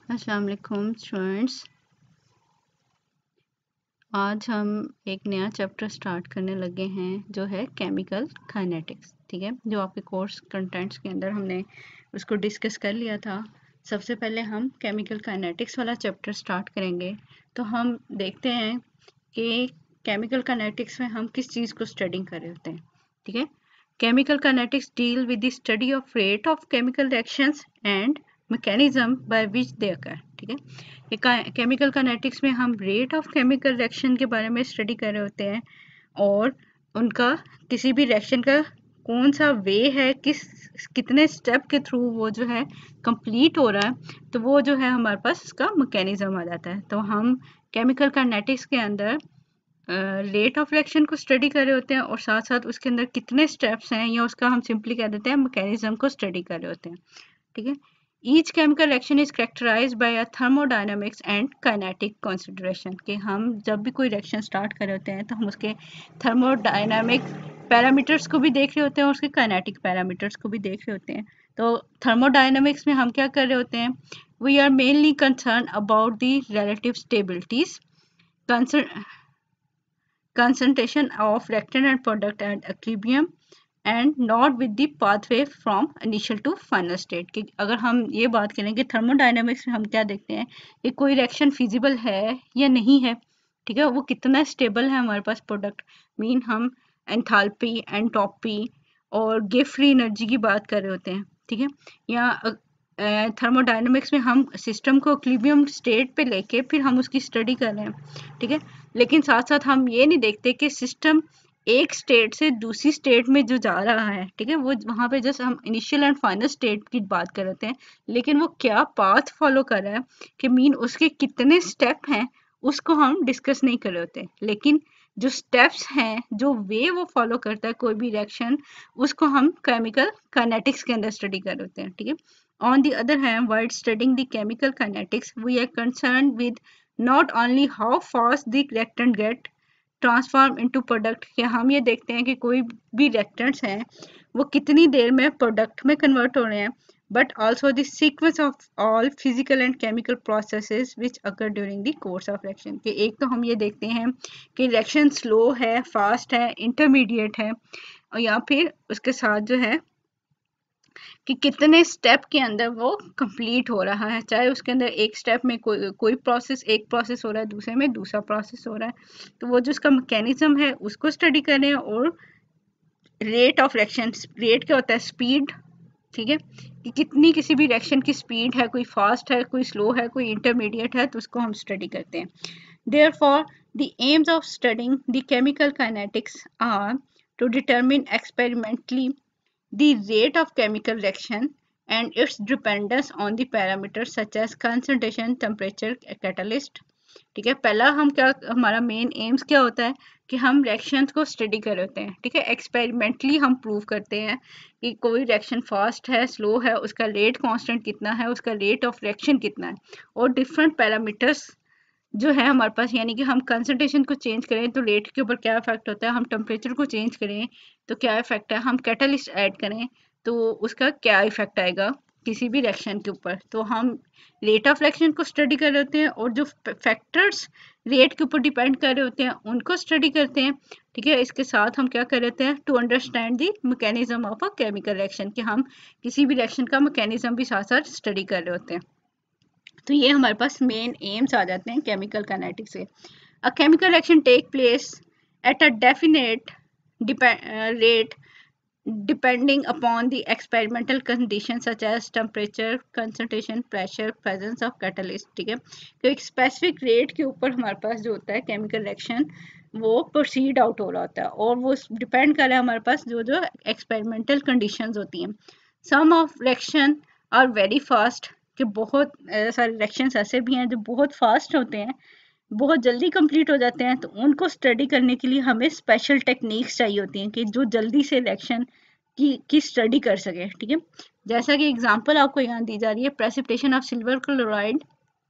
अस्सलाम वालेकुम स्टूडेंट्स। आज हम एक नया चैप्टर स्टार्ट करने लगे हैं जो है केमिकल काइनेटिक्स। ठीक है, जो आपके कोर्स कंटेंट्स के अंदर हमने उसको डिस्कस कर लिया था। सबसे पहले हम केमिकल काइनेटिक्स वाला चैप्टर स्टार्ट करेंगे। तो हम देखते हैं कि केमिकल काइनेटिक्स में हम किस चीज़ को स्टडी कर रहे होते हैं। ठीक है, chemical kinetics deal with the study of rate of chemical reactions and mechanism by which they occur. ठीक है, केमिकल काइनेटिक्स में हम रेट ऑफ केमिकल रिएक्शन के बारे में स्टडी कर रहे होते हैं और उनका किसी भी रिएक्शन का कौन सा वे है, कितने स्टेप के थ्रू वो जो है कंप्लीट हो रहा है, तो वो जो है हमारे पास उसका मैकेनिज्म आ जाता है। तो हम केमिकल काइनेटिक्स के अंदर रेट ऑफ रिएक्शन को स्टडी कर रहे होते हैं और साथ साथ उसके अंदर कितने स्टेप्स हैं, या उसका हम सिंपली कह देते हैं मैकेनिज्म को स्टडी कर रहे होते हैं। ठीक है, each chemical reaction is characterised by a thermodynamics and kinetic consideration. कि हम जब भी कोई रिएक्शन स्टार्ट कर रहे होते हैं तो हम उसके थर्मोडायनामिक पैरामीटर्स को भी देख रहे होते हैं और उसके काइनेटिक पैरामीटर्स को भी देख रहे होते हैं। तो थर्मोडायनामिक्स में हम क्या कर रहे होते हैं, we are mainly concern about the relative stabilities, concentration of reactant and product at equilibrium and not with the pathway from initial to final state. कि अगर हम ये बात करें कि थर्मोडायनेमिक्स में हम क्या देखते हैं कि कोई रिएक्शन फिजिबल है या नहीं है। ठीक है, वो कितना स्टेबल है हमारे पास प्रोडक्ट, मीन हम एंथैल्पी, एंट्रोपी और गिव फ्री एनर्जी की बात कर रहे होते हैं। ठीक है, या थर्मोडायनेमिक्स में हम सिस्टम को इक्विलिब्रियम स्टेट पे लेके फिर हम उसकी स्टडी कर रहे हैं। ठीक है, लेकिन साथ साथ हम ये नहीं देखते कि सिस्टम एक स्टेट से दूसरी स्टेट में जो जा रहा है, ठीक है, वो वहाँ पे जस्ट हम इनिशियल एंड फाइनल स्टेट की बात कर रहे हैं, लेकिन वो क्या पाथ फॉलो कर रहा है, कि मीन उसके कितने स्टेप हैं, उसको हम डिस्कस नहीं कर रहे होते। लेकिन जो स्टेप्स हैं, जो वे वो फॉलो करता है कोई भी रिएक्शन, उसको हम केमिकल काइनेटिक्स के अंदर स्टडी कर रहे होते हैं। ठीक है, on the other hand, while studying the chemical kinetics, we are concerned with not only how fast the reactant get transform into product, कि हम ये देखते हैं कि कोई भी रिएक्टेंट्स हैं वो कितनी देर में प्रोडक्ट में कन्वर्ट हो रहे हैं, but also the sequence of all physical and chemical processes which occur during the course of reaction. कि एक तो हम ये देखते हैं कि रिएक्शन स्लो है, फास्ट है, इंटरमीडिएट है, और या फिर उसके साथ जो है कि कितने स्टेप के अंदर वो कंप्लीट हो रहा है। चाहे उसके अंदर एक स्टेप में कोई प्रोसेस, एक प्रोसेस हो रहा है, दूसरे में दूसरा प्रोसेस हो रहा है, तो वो जो उसका मैकेनिज्म है उसको स्टडी करें। और रेट ऑफ रिएक्शन, रेट क्या होता है, स्पीड। ठीक है, कि कितनी किसी भी रिएक्शन की स्पीड है, कोई फास्ट है, कोई स्लो है, कोई इंटरमीडिएट है, तो उसको हम स्टडी करते हैं। Therefore, the aims of studying the chemical kinetics are to determine experimentally the rate of chemical reaction and its dependence on the parameters such as concentration, temperature, catalyst। ठीक है, पहला हम क्या, हमारा मेन एम्स क्या होता है कि हम रिएक्शंस को स्टडी कर रहे होते हैं। ठीक है, एक्सपेरिमेंटली हम प्रूव करते हैं कि कोई रिएक्शन फास्ट है, स्लो है, उसका रेट कांस्टेंट कितना है, उसका रेट ऑफ रिएक्शन कितना है, और डिफरेंट पैरामीटर्स जो है हमारे पास। यानी कि हम कंसंट्रेशन को चेंज करें तो रेट के ऊपर क्या इफेक्ट होता है, हम टेम्परेचर को चेंज करें तो क्या इफेक्ट है, हम कैटलिस्ट ऐड करें तो उसका क्या इफेक्ट आएगा किसी भी रिएक्शन के ऊपर। तो हम रेट ऑफ रिएक्शन को स्टडी कर रहे होते हैं और जो फैक्टर्स रेट के ऊपर डिपेंड कर रहे होते हैं उनको स्टडी करते हैं। ठीक है, इसके साथ हम क्या कर रहे हैं, to understand the mechanism of a chemical reaction, कि हम किसी भी रिएक्शन का मैकेनिज्म भी साथ साथ स्टडी कर रहे होते हैं। तो ये हमारे पास मेन एम्स आ जाते हैं केमिकल काइनेटिक्स से। A chemical reaction take place at a definite rate depending upon the experimental conditions such as temperature, concentration, pressure, presence of catalyst। ठीक है, तो एक स्पेसिफिक रेट के ऊपर हमारे पास जो होता है केमिकल रिएक्शन वो प्रोसीड आउट हो रहा होता है, और वो डिपेंड कर रहा है हमारे पास जो जो एक्सपेरिमेंटल कंडीशंस होती हैं। Some of reaction are very fast, कि बहुत सारे रिएक्शंस ऐसे भी हैं जो बहुत फास्ट होते हैं, बहुत जल्दी कंप्लीट हो जाते हैं, तो उनको स्टडी करने के लिए हमें स्पेशल टेक्निक्स चाहिए होती हैं कि जो जल्दी से रिएक्शन की स्टडी कर सके। ठीक है, जैसा कि एग्जांपल आपको यहाँ दी जा रही है, precipitation of silver chloride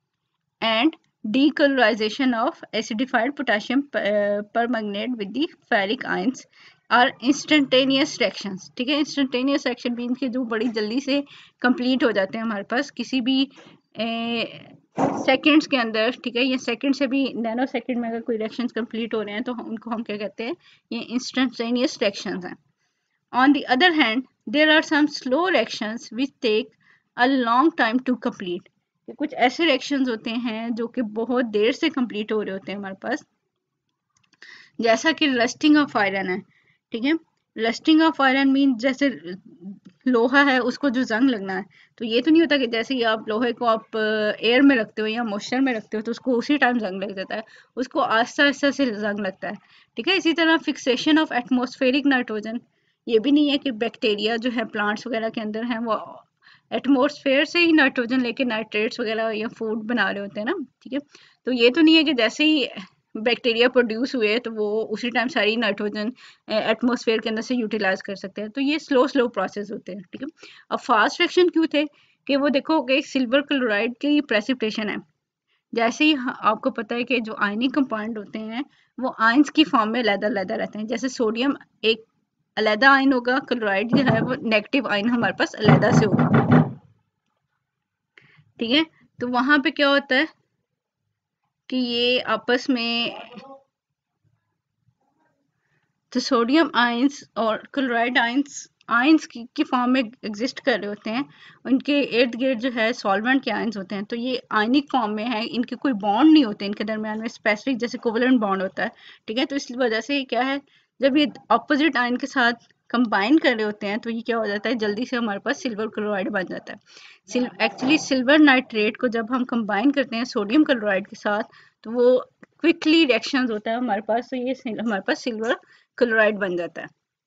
and decolorization of acidified potassium permanganate with the ferric ions are instantaneous reactions। ठीक है, instantaneous reaction मीन के जो बड़ी जल्दी से कंप्लीट हो जाते हैं हमारे पास किसी भी सेकंड्स के अंदर, ठीक है, ये सेकंड से भी नैनो सेकंड में अगर कोई रिएक्शंस कंप्लीट हो रहे हैं तो उनको हम क्या कहते हैं, ये इंस्टेंटेनियस रिएक्शंस हैं। On the other hand, there are some slow reactions which take a long time to complete. कुछ ऐसे रिएक्शंस होते हैं जो कि बहुत देर से कंप्लीट हो रहे होते हैं हमारे पास, जैसा कि रस्टिंग ऑफ आयरन है, ठीक है। रस्टिंग ऑफ आयरन मीन जैसे लोहा है उसको जो जंग लगना है, तो ये तो नहीं होता कि जैसे ही आप लोहे को आप एयर में रखते हो या मॉइस्चर में रखते हो तो उसको उसी टाइम जंग लग जाता है, उसको आस्ता आस्ता से जंग लगता है, ठीक है। इसी तरह फिक्सेशन ऑफ एटमॉस्फेरिक नाइट्रोजन, ये भी नहीं है कि बैक्टीरिया जो है प्लांट्स वगैरह के अंदर हैं वो एटमॉस्फेयर से ही नाइट्रोजन लेके नाइट्रेट्स वगैरह या फूड बना रहे होते हैं ना, ठीक है। तो ये तो नहीं है कि जैसे ही बैक्टीरिया प्रोड्यूस हुए तो वो उसी टाइम सारी नाइट्रोजन एटमॉस्फेयर के अंदर से यूटिलाइज कर सकते हैं, तो ये स्लो प्रोसेस होते हैं, ठीक है। अब फास्ट रिएक्शन क्यों थे कि वो देखोगे सिल्वर क्लोराइड की प्रेसिपिटेशन है, जैसे ही आपको पता है कि जो आयनिक कंपाउंड होते हैं वो आयंस की फॉर्म में अलग-अलग रहते हैं, जैसे सोडियम एक अलग आयन होगा, क्लोराइड जो है वो नेगेटिव आयन हमारे पास अलग से होगा, ठीक है। तो वहां पे क्या होता है कि ये आपस में तो सोडियम आयंस और क्लोराइड आयंस आयंस की फॉर्म में एग्जिस्ट कर रहे होते हैं, उनके इर्द गिर्द जो है सॉल्वेंट के आयंस होते हैं, तो ये आयनिक फॉर्म में है, इनके कोई बॉन्ड नहीं होते इनके दरमियान में स्पेसिफिक जैसे कोवलेंट बॉन्ड होता है, ठीक है। तो इस वजह से क्या है, जब ये अपोजिट आयन के साथ कंबाइन कर रहे होते हैं तो ये क्या हो जाता है, जल्दी से हमारे पास सिल्वर क्लोराइड बन जाता है। एक्चुअली सिल्वर नाइट्रेट को जब हम कंबाइन करते हैं सोडियम क्लोराइड के साथ तो वो क्विकली रिएक्शंस होता है हमारे पास, तो ये हमारे पास सिल्वर क्लोराइड बन जाता है,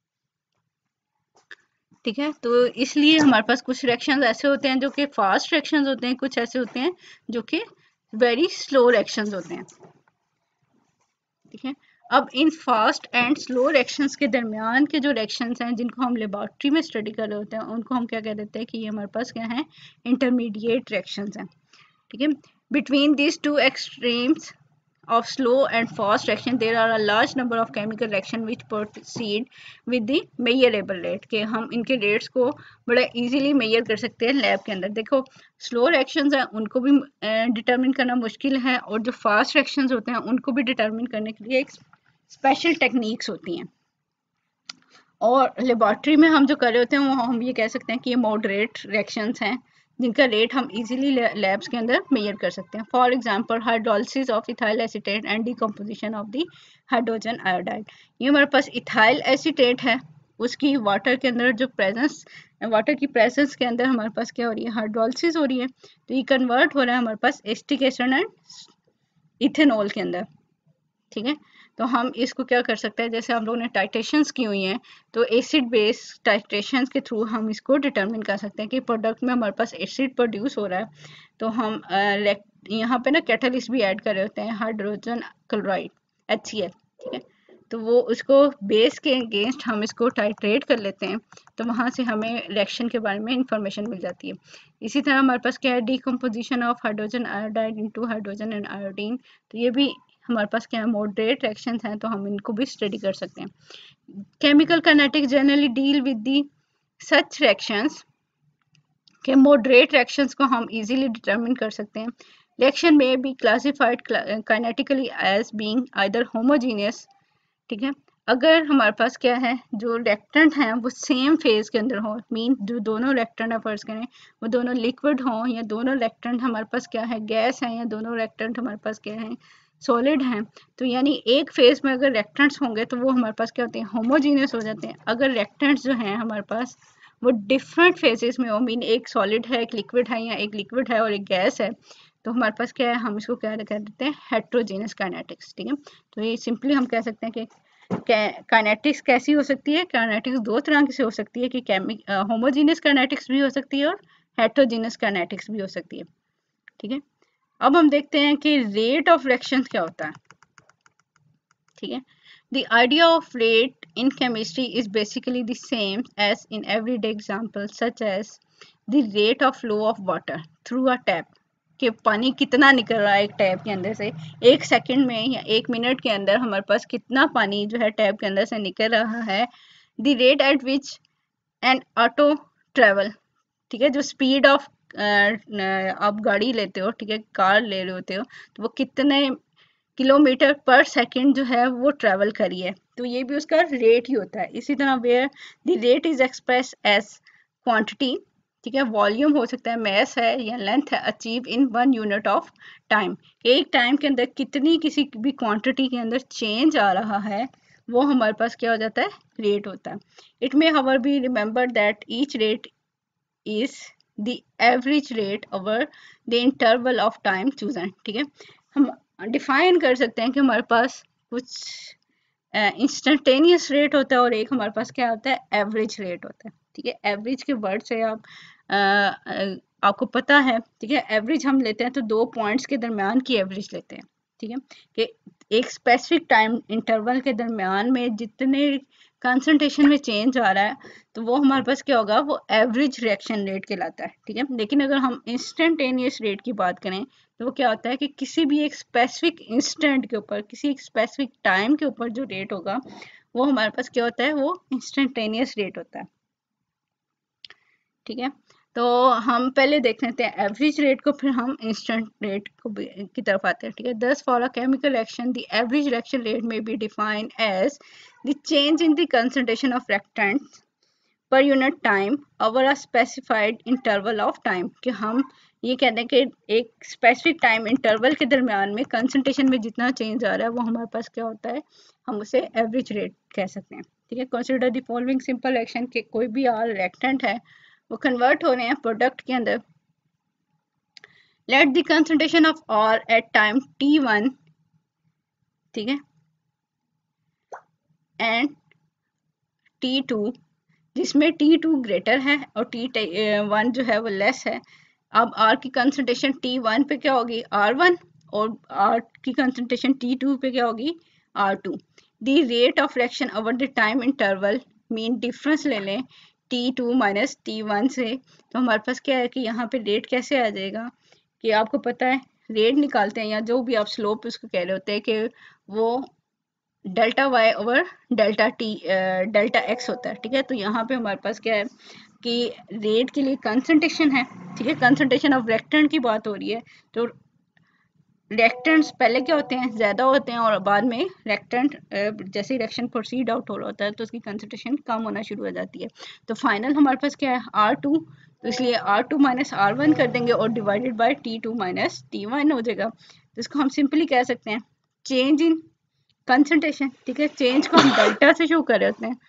ठीक है। तो इसलिए हमारे पास कुछ रिएक्शंस ऐसे होते हैं जो कि फास्ट रिएक्शंस होते हैं, कुछ ऐसे होते हैं जो कि वेरी स्लो रिएक्शंस होते हैं, ठीक है। अब इन फास्ट एंड स्लो रिएक्शंस के दरमियान के जो रिएक्शंस हैं जिनको हम लेबोरेटरी में स्टडी कर रहे होते हैं उनको हम क्या कह देते हैं कि ये हमारे पास क्या है, इंटरमीडिएट रिएक्शंस हैं, ठीक है। Between these two extremes of slow and fast reaction there are a large number of chemical reaction which proceed with the measurable rate, कि हम इनके रेट्स को बड़ा इजीली मेजर कर सकते हैं लैब के अंदर। देखो स्लो रिएक्शंस हैं उनको भी डिटरमिन करना मुश्किल है, और जो फास्ट रिएक्शंस होते हैं उनको भी डिटरमिन करने के लिए एक स्पेशल टेक्निक्स होती हैं, और लेबॉर्ट्री में हम जो कर रहे होते हैं वो हम ये कह सकते हैं कि ये मॉडरेट रिएक्शंस हैं जिनका रेट हम इजीली लैब्स के अंदर मेजर कर सकते हैं। For example hydrolysis of ethyl acetate and decomposition of the hydrogen iodide, ये हमारे पास इथाइल एसीटेट है, उसकी वाटर के अंदर जो प्रेजेंस, वाटर की प्रेजेंस के अंदर हमारे पास क्या हो रही है, हाइड्रोलिसिस हो रही है, तो ये कन्वर्ट हो रहा है हमारे पास एसिटिक एसिड एंड इथेनॉल के अंदर, ठीक है। तो हम इसको क्या कर सकते हैं, जैसे हम लोगों ने टाइट्रेशंस की हुई हैं तो एसिड बेस टाइट्रेशंस के थ्रू हम इसको डिटरमिन कर सकते हैं कि प्रोडक्ट में हमारे पास एसिड प्रोड्यूस हो रहा है, तो हम यहाँ पे ना कैटलिस्ट भी ऐड कर रहे होते हैं हाइड्रोजन क्लोराइड HCl, ठीक है। तो वो उसको बेस के अगेंस्ट हम इसको टाइट्रेट कर लेते हैं, तो वहाँ से हमें रिएक्शन के बारे में इंफॉर्मेशन मिल जाती है। इसी तरह हमारे पास क्या है, decomposition of hydrogen iodide into hydrogen and iodine, तो ये भी हमारे पास क्या है, मॉडरेट रिएक्शंस हैं, तो हम इनको भी स्टडी कर सकते हैं। Chemical kinetics generally deal with the such reactions के मॉडरेट रिएक्शंस को हम इजीली डिटरमिन कर सकते हैं। Reaction may be classified kinetically as being either homogeneous, ठीक है। अगर हमारे पास क्या है, जो रिएक्टेंट हैं वो सेम फेज के अंदर हो, मीन जो दोनों रिएक्टेंट है फर्ज करें वो दोनों लिक्विड हों, या दोनों रिएक्टेंट हमारे पास क्या है गैस है, या दोनों रिएक्टेंट हमारे पास क्या है सॉलिड हैं, तो यानी एक फेज में अगर रिएक्टेंट्स होंगे तो वो हमारे पास क्या होते हैं, होमोजीनियस हो जाते हैं। अगर रिएक्टेंट्स जो हैं हमारे पास वो डिफरेंट फेजेस में हो, मीन एक सॉलिड है, एक लिक्विड है, या एक लिक्विड है और एक गैस है, तो हमारे पास क्या है, हम इसको क्या कह देते हैं, हेट्रोजीनियस काइनेटिक्स, ठीक है। तो ये सिंपली हम कह सकते हैं कि काइनेटिक्स कैसी हो सकती है, काइनेटिक्स दो तरह से हो सकती है कि होमोजीनियस काइनेटिक्स भी हो सकती है और हेट्रोजीनियस काइनेटिक्स भी हो सकती है, ठीक है। अब हम देखते हैं कि रेट ऑफ रिएक्शन क्या होता है, ठीक है। The idea of rate in chemistry is basically the same as in everyday examples such as the rate of flow of water through a tap, कि पानी कितना निकल रहा है एक टैप के अंदर से, एक सेकंड में या एक मिनट के अंदर हमारे पास कितना पानी जो है टैप के अंदर से निकल रहा है। The rate at which an auto travel, ठीक है, जो स्पीड ऑफ आप गाड़ी लेते हो, ठीक है, कार ले रहे होते हो, तो वो कितने किलोमीटर पर सेकंड जो है वो ट्रेवल करी है, तो ये भी उसका रेट ही होता है। इसी तरह where the rate is express as quantity, ठीक है, वॉल्यूम हो सकता है, मैस है या लेंथ है, achieve in 1 unit of time, एक टाइम के अंदर कितनी किसी भी क्वांटिटी के अंदर चेंज आ रहा है, वो हमारे पास क्या हो जाता है, रेट होता है। It may however be remember that each rate is the average rate over the interval of time chosen, ठीक है, हम डिफाइन कर सकते हैं कि हमारे पास कुछ इंस्टेंटेनियस रेट होता है और एक हमारे पास क्या होता है, एवरेज रेट होता है, ठीक है। एवरेज के वर्ड से आप आपको पता है, ठीक है, एवरेज हम लेते हैं तो 2 पॉइंट्स के दरमियान की एवरेज लेते हैं, ठीक है, कि एक स्पेसिफिक टाइम इंटरवल के दरमियान में जितने कंसंट्रेशन में चेंज आ रहा है, तो वो हमारे पास क्या होगा, वो एवरेज रिएक्शन रेट कहलाता है, ठीक है। लेकिन अगर हम इंस्टेंटेनियस रेट की बात करें, तो वो क्या होता है कि किसी भी एक स्पेसिफिक इंस्टेंट के ऊपर, किसी एक स्पेसिफिक टाइम के ऊपर जो रेट होगा, वो हमारे पास क्या होता है, वो इंस्टेंटेनियस रेट होता है, ठीक है। तो हम पहले देख लेते हैं एवरेज रेट को, फिर हम इंस्टेंट रेट को की तरफ आते हैं, ठीक है। Thus for a chemical reaction the average reaction rate may be defined as the change in the concentration of reactants per unit time over a specified interval of time, कि हम ये कहते हैं कि एक स्पेसिफिक टाइम इंटरवल के दरमियान में कंसंट्रेशन में जितना चेंज आ रहा है, वो हमारे पास क्या होता है, हम उसे एवरेज रेट कह सकते हैं, ठीक है। Consider the following simple reaction, के कोई भी आर रिएक्टेंट है, वो कन्वर्ट हो रहे हैं प्रोडक्ट के अंदर। Let the concentration of R at time t1, ठीक है, एंड t2, जिसमें t2 ग्रेटर है और t1 जो है वो लेस है। अब r की कंसंट्रेशन t1 पे क्या होगी, r1, और r की कंसंट्रेशन t2 पे क्या होगी, r2। The rate of reaction over the time interval, mean difference ले लें t2 माइनस t1 से, तो हमारे पास क्या है कि यहाँ पे रेट कैसे आ जाएगा, कि आपको पता है रेट निकालते हैं, या जो भी आप स्लोप उसको कह रहे होते हैं, कि वो delta Y over delta T delta X होता है, ठीक है। तो यहाँ पे हमारे पास क्या है कि रेट के लिए कंसंट्रेशन है, ठीक है, कंसंट्रेशन ऑफ रिएक्टेंट की बात हो रही है, तो रिएक्टेंट्स पहले क्या होते हैं, ज़्यादा होते हैं, और बाद में रिएक्टेंट जैसे रिएक्शन प्रोसीड आउट हो रहा होता है तो उसकी कंसंट्रेशन कम होना शुरू हो जाती है। तो फाइनल हमारे पास क्या है, R2, तो इसलिए R2 माइनस R1 कर देंगे और divided by T2 minus T1 हो जाएगा। तो इसको हम सिंपली कह सकते हैं चेंज इन कंसंट्रेशन, ठीक है, चेंज को हम डेल्टा से शो कर रहे होते हैं,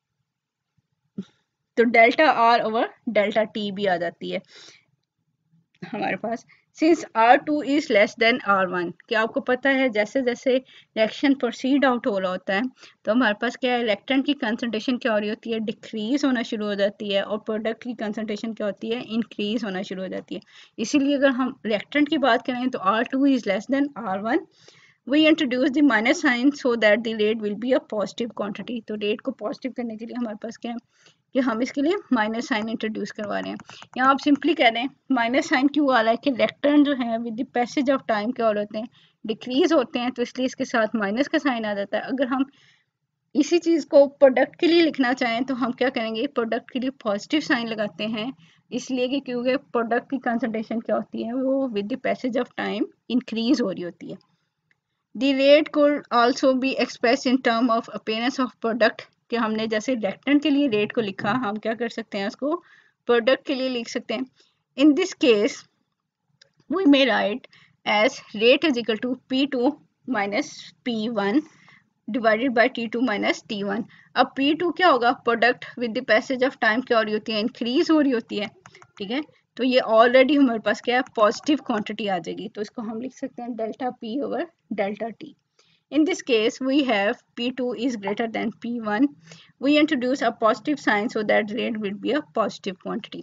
तो delta R over delta T भी आ जाती है हमारे पास। Since R2 is less than R1, क्या आपको पता है जैसे जैसे रिएक्शन प्रोसीड आउट हो रहा होता है, तो हमारे पास क्या है, रिएक्टेंट की कंसंट्रेशन क्या हो रही होती है, डिक्रीज होना शुरू हो जाती है, और प्रोडक्ट की कंसंट्रेशन क्या होती है, इंक्रीज होना शुरू हो जाती है। इसीलिए अगर हम रिएक्टेंट की बात करें तो R2 is less than R1, we introduce the minus sign so that the rate will be a positive quantity। तो रेट को पॉजिटिव करने के लिए हमारे पास क्या है कि हम इसके लिए माइनस साइन इंट्रोड्यूस करवा रहे हैं। यहाँ आप सिंपली कह रहे हैं माइनस साइन क्यों आ रहा है, कि रिएक्टेंट जो है with the passage of time क्या होते हैं, डिक्रीज होते हैं, तो इसलिए इसके साथ माइनस का साइन आ जाता है। अगर हम इसी चीज़ को प्रोडक्ट के लिए लिखना चाहें तो हम क्या करेंगे, प्रोडक्ट के लिए पॉजिटिव साइन लगाते हैं, इसलिए कि क्योंकि प्रोडक्ट की कंसंट्रेशन क्या होती है, वो with the passage of time increase हो रही होती है। The rate could also be expressed in term of appearance of product, कि हमने जैसे रिएक्टेंट के लिए रेट को लिखा, हम क्या कर सकते हैं उसको प्रोडक्ट के लिए लिख सकते हैं। In this case we may write as rate is equal to P2 minus P1 divided by T2 minus T1। अब P2 क्या होगा, product with the passage of time क्या हो रही होती है, इंक्रीज हो रही होती है, ठीक है। तो ये ऑलरेडी हमारे पास क्या है, पॉजिटिव क्वांटिटी आ जाएगी, तो इसको हम लिख सकते हैं delta P over delta T। In this case, we have P2 is greater than P1. We introduce a positive sign so that rate will be a positive quantity.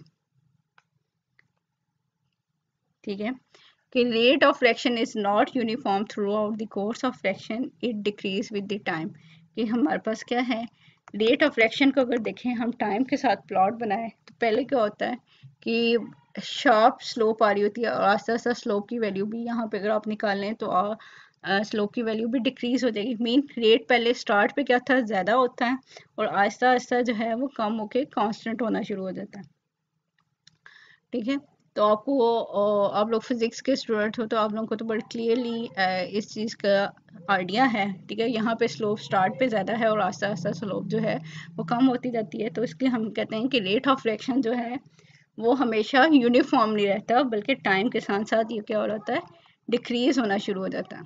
ठीक है, कि rate of reaction is not uniform throughout the course of reaction, it decrease with the time। कि हमारे पास क्या है, rate of reaction को अगर देखें हम टाइम के साथ प्लॉट बनाए, तो पहले क्या होता है कि शार्प स्लोप आ रही होती है, और आस्ता आस्ता स्लोप की वैल्यू भी यहाँ पे अगर आप निकाल लें तो स्लोप की वैल्यू भी डिक्रीज हो जाएगी। मीन रेट पहले स्टार्ट पे क्या था, ज़्यादा होता है, और आहिस्ता आहिस्ता जो है वो कम होके कांस्टेंट होना शुरू हो जाता है, ठीक है। तो आपको आप लोग फिजिक्स के स्टूडेंट हो तो आप लोगों को तो बड़ी क्लियरली इस चीज़ का आइडिया है, ठीक है। यहाँ पे स्लोप स्टार्ट पे ज़्यादा है और आस्ता आस्ता स्लोप जो है वो कम होती जाती है, तो इसलिए हम कहते हैं कि रेट ऑफ रिएक्शन जो है वो हमेशा यूनिफॉर्म नहीं रहता, बल्कि टाइम के साथ साथ ये क्या हो जाता है, डिक्रीज होना शुरू हो जाता है।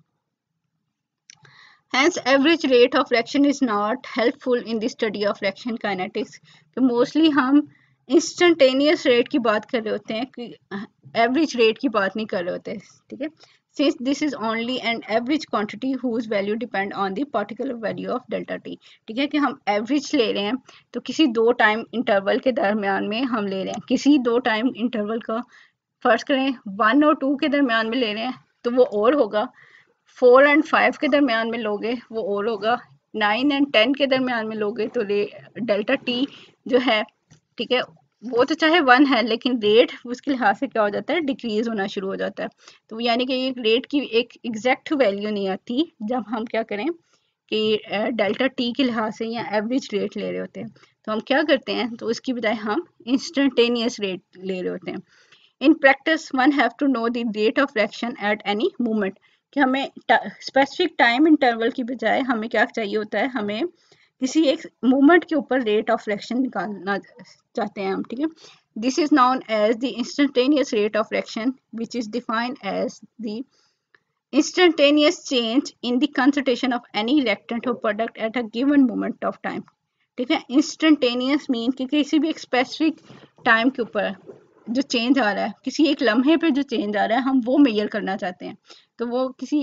Hence, average rate of reaction is not helpful in the study of reaction kinetics. तो मोस्टली हम इंस्टेंटेनियस रेट की बात कर रहे होते हैं, कि एवरेज रेट की बात नहीं कर रहे होते, ठीक है। Since this is only an average quantity whose value depend on the particular value of delta t, ठीक है, कि हम एवरेज ले रहे हैं तो किसी दो टाइम इंटरवल के दरमियान में हम ले रहे हैं, किसी दो टाइम इंटरवल का फर्स्ट करें 1 और 2 के दरमियान में ले रहे हैं तो वो और होगा, 4 और 5 के दरमियान में लोगे वो और होगा, 9 और 10 के दरमियान में लोगे तो डेल्टा टी जो है, ठीक है, वो तो चाहे 1 है लेकिन रेट उसके लिहाज से क्या हो जाता है, डिक्रीज होना शुरू हो जाता है। तो यानी कि एक रेट की एक एग्जैक्ट वैल्यू नहीं आती जब हम क्या करें कि डेल्टा टी के लिहाज से या एवरेज रेट ले रहे होते हैं, तो हम क्या करते हैं, तो उसकी बजाय हम इंस्टेंटेनियस रेट ले रहे होते हैं। In practice one have to know the rate of reaction at any moment, कि हमें स्पेसिफिक टाइम इंटरवल की बजाय हमें क्या चाहिए होता है, हमें किसी एक मोमेंट के ऊपर रेट ऑफ रिएक्शन निकालना चाहते हैं हम, ठीक है। This is known as the instantaneous rate of reaction which is defined as the instantaneous change in the concentration of any reactant or product at a given moment of time, ठीक है। Instantaneous mean कि किसी भी एक specific time के ऊपर जो change आ रहा है, किसी एक लम्हे पे जो चेंज आ रहा है हम वो मेजर करना चाहते हैं, तो वो किसी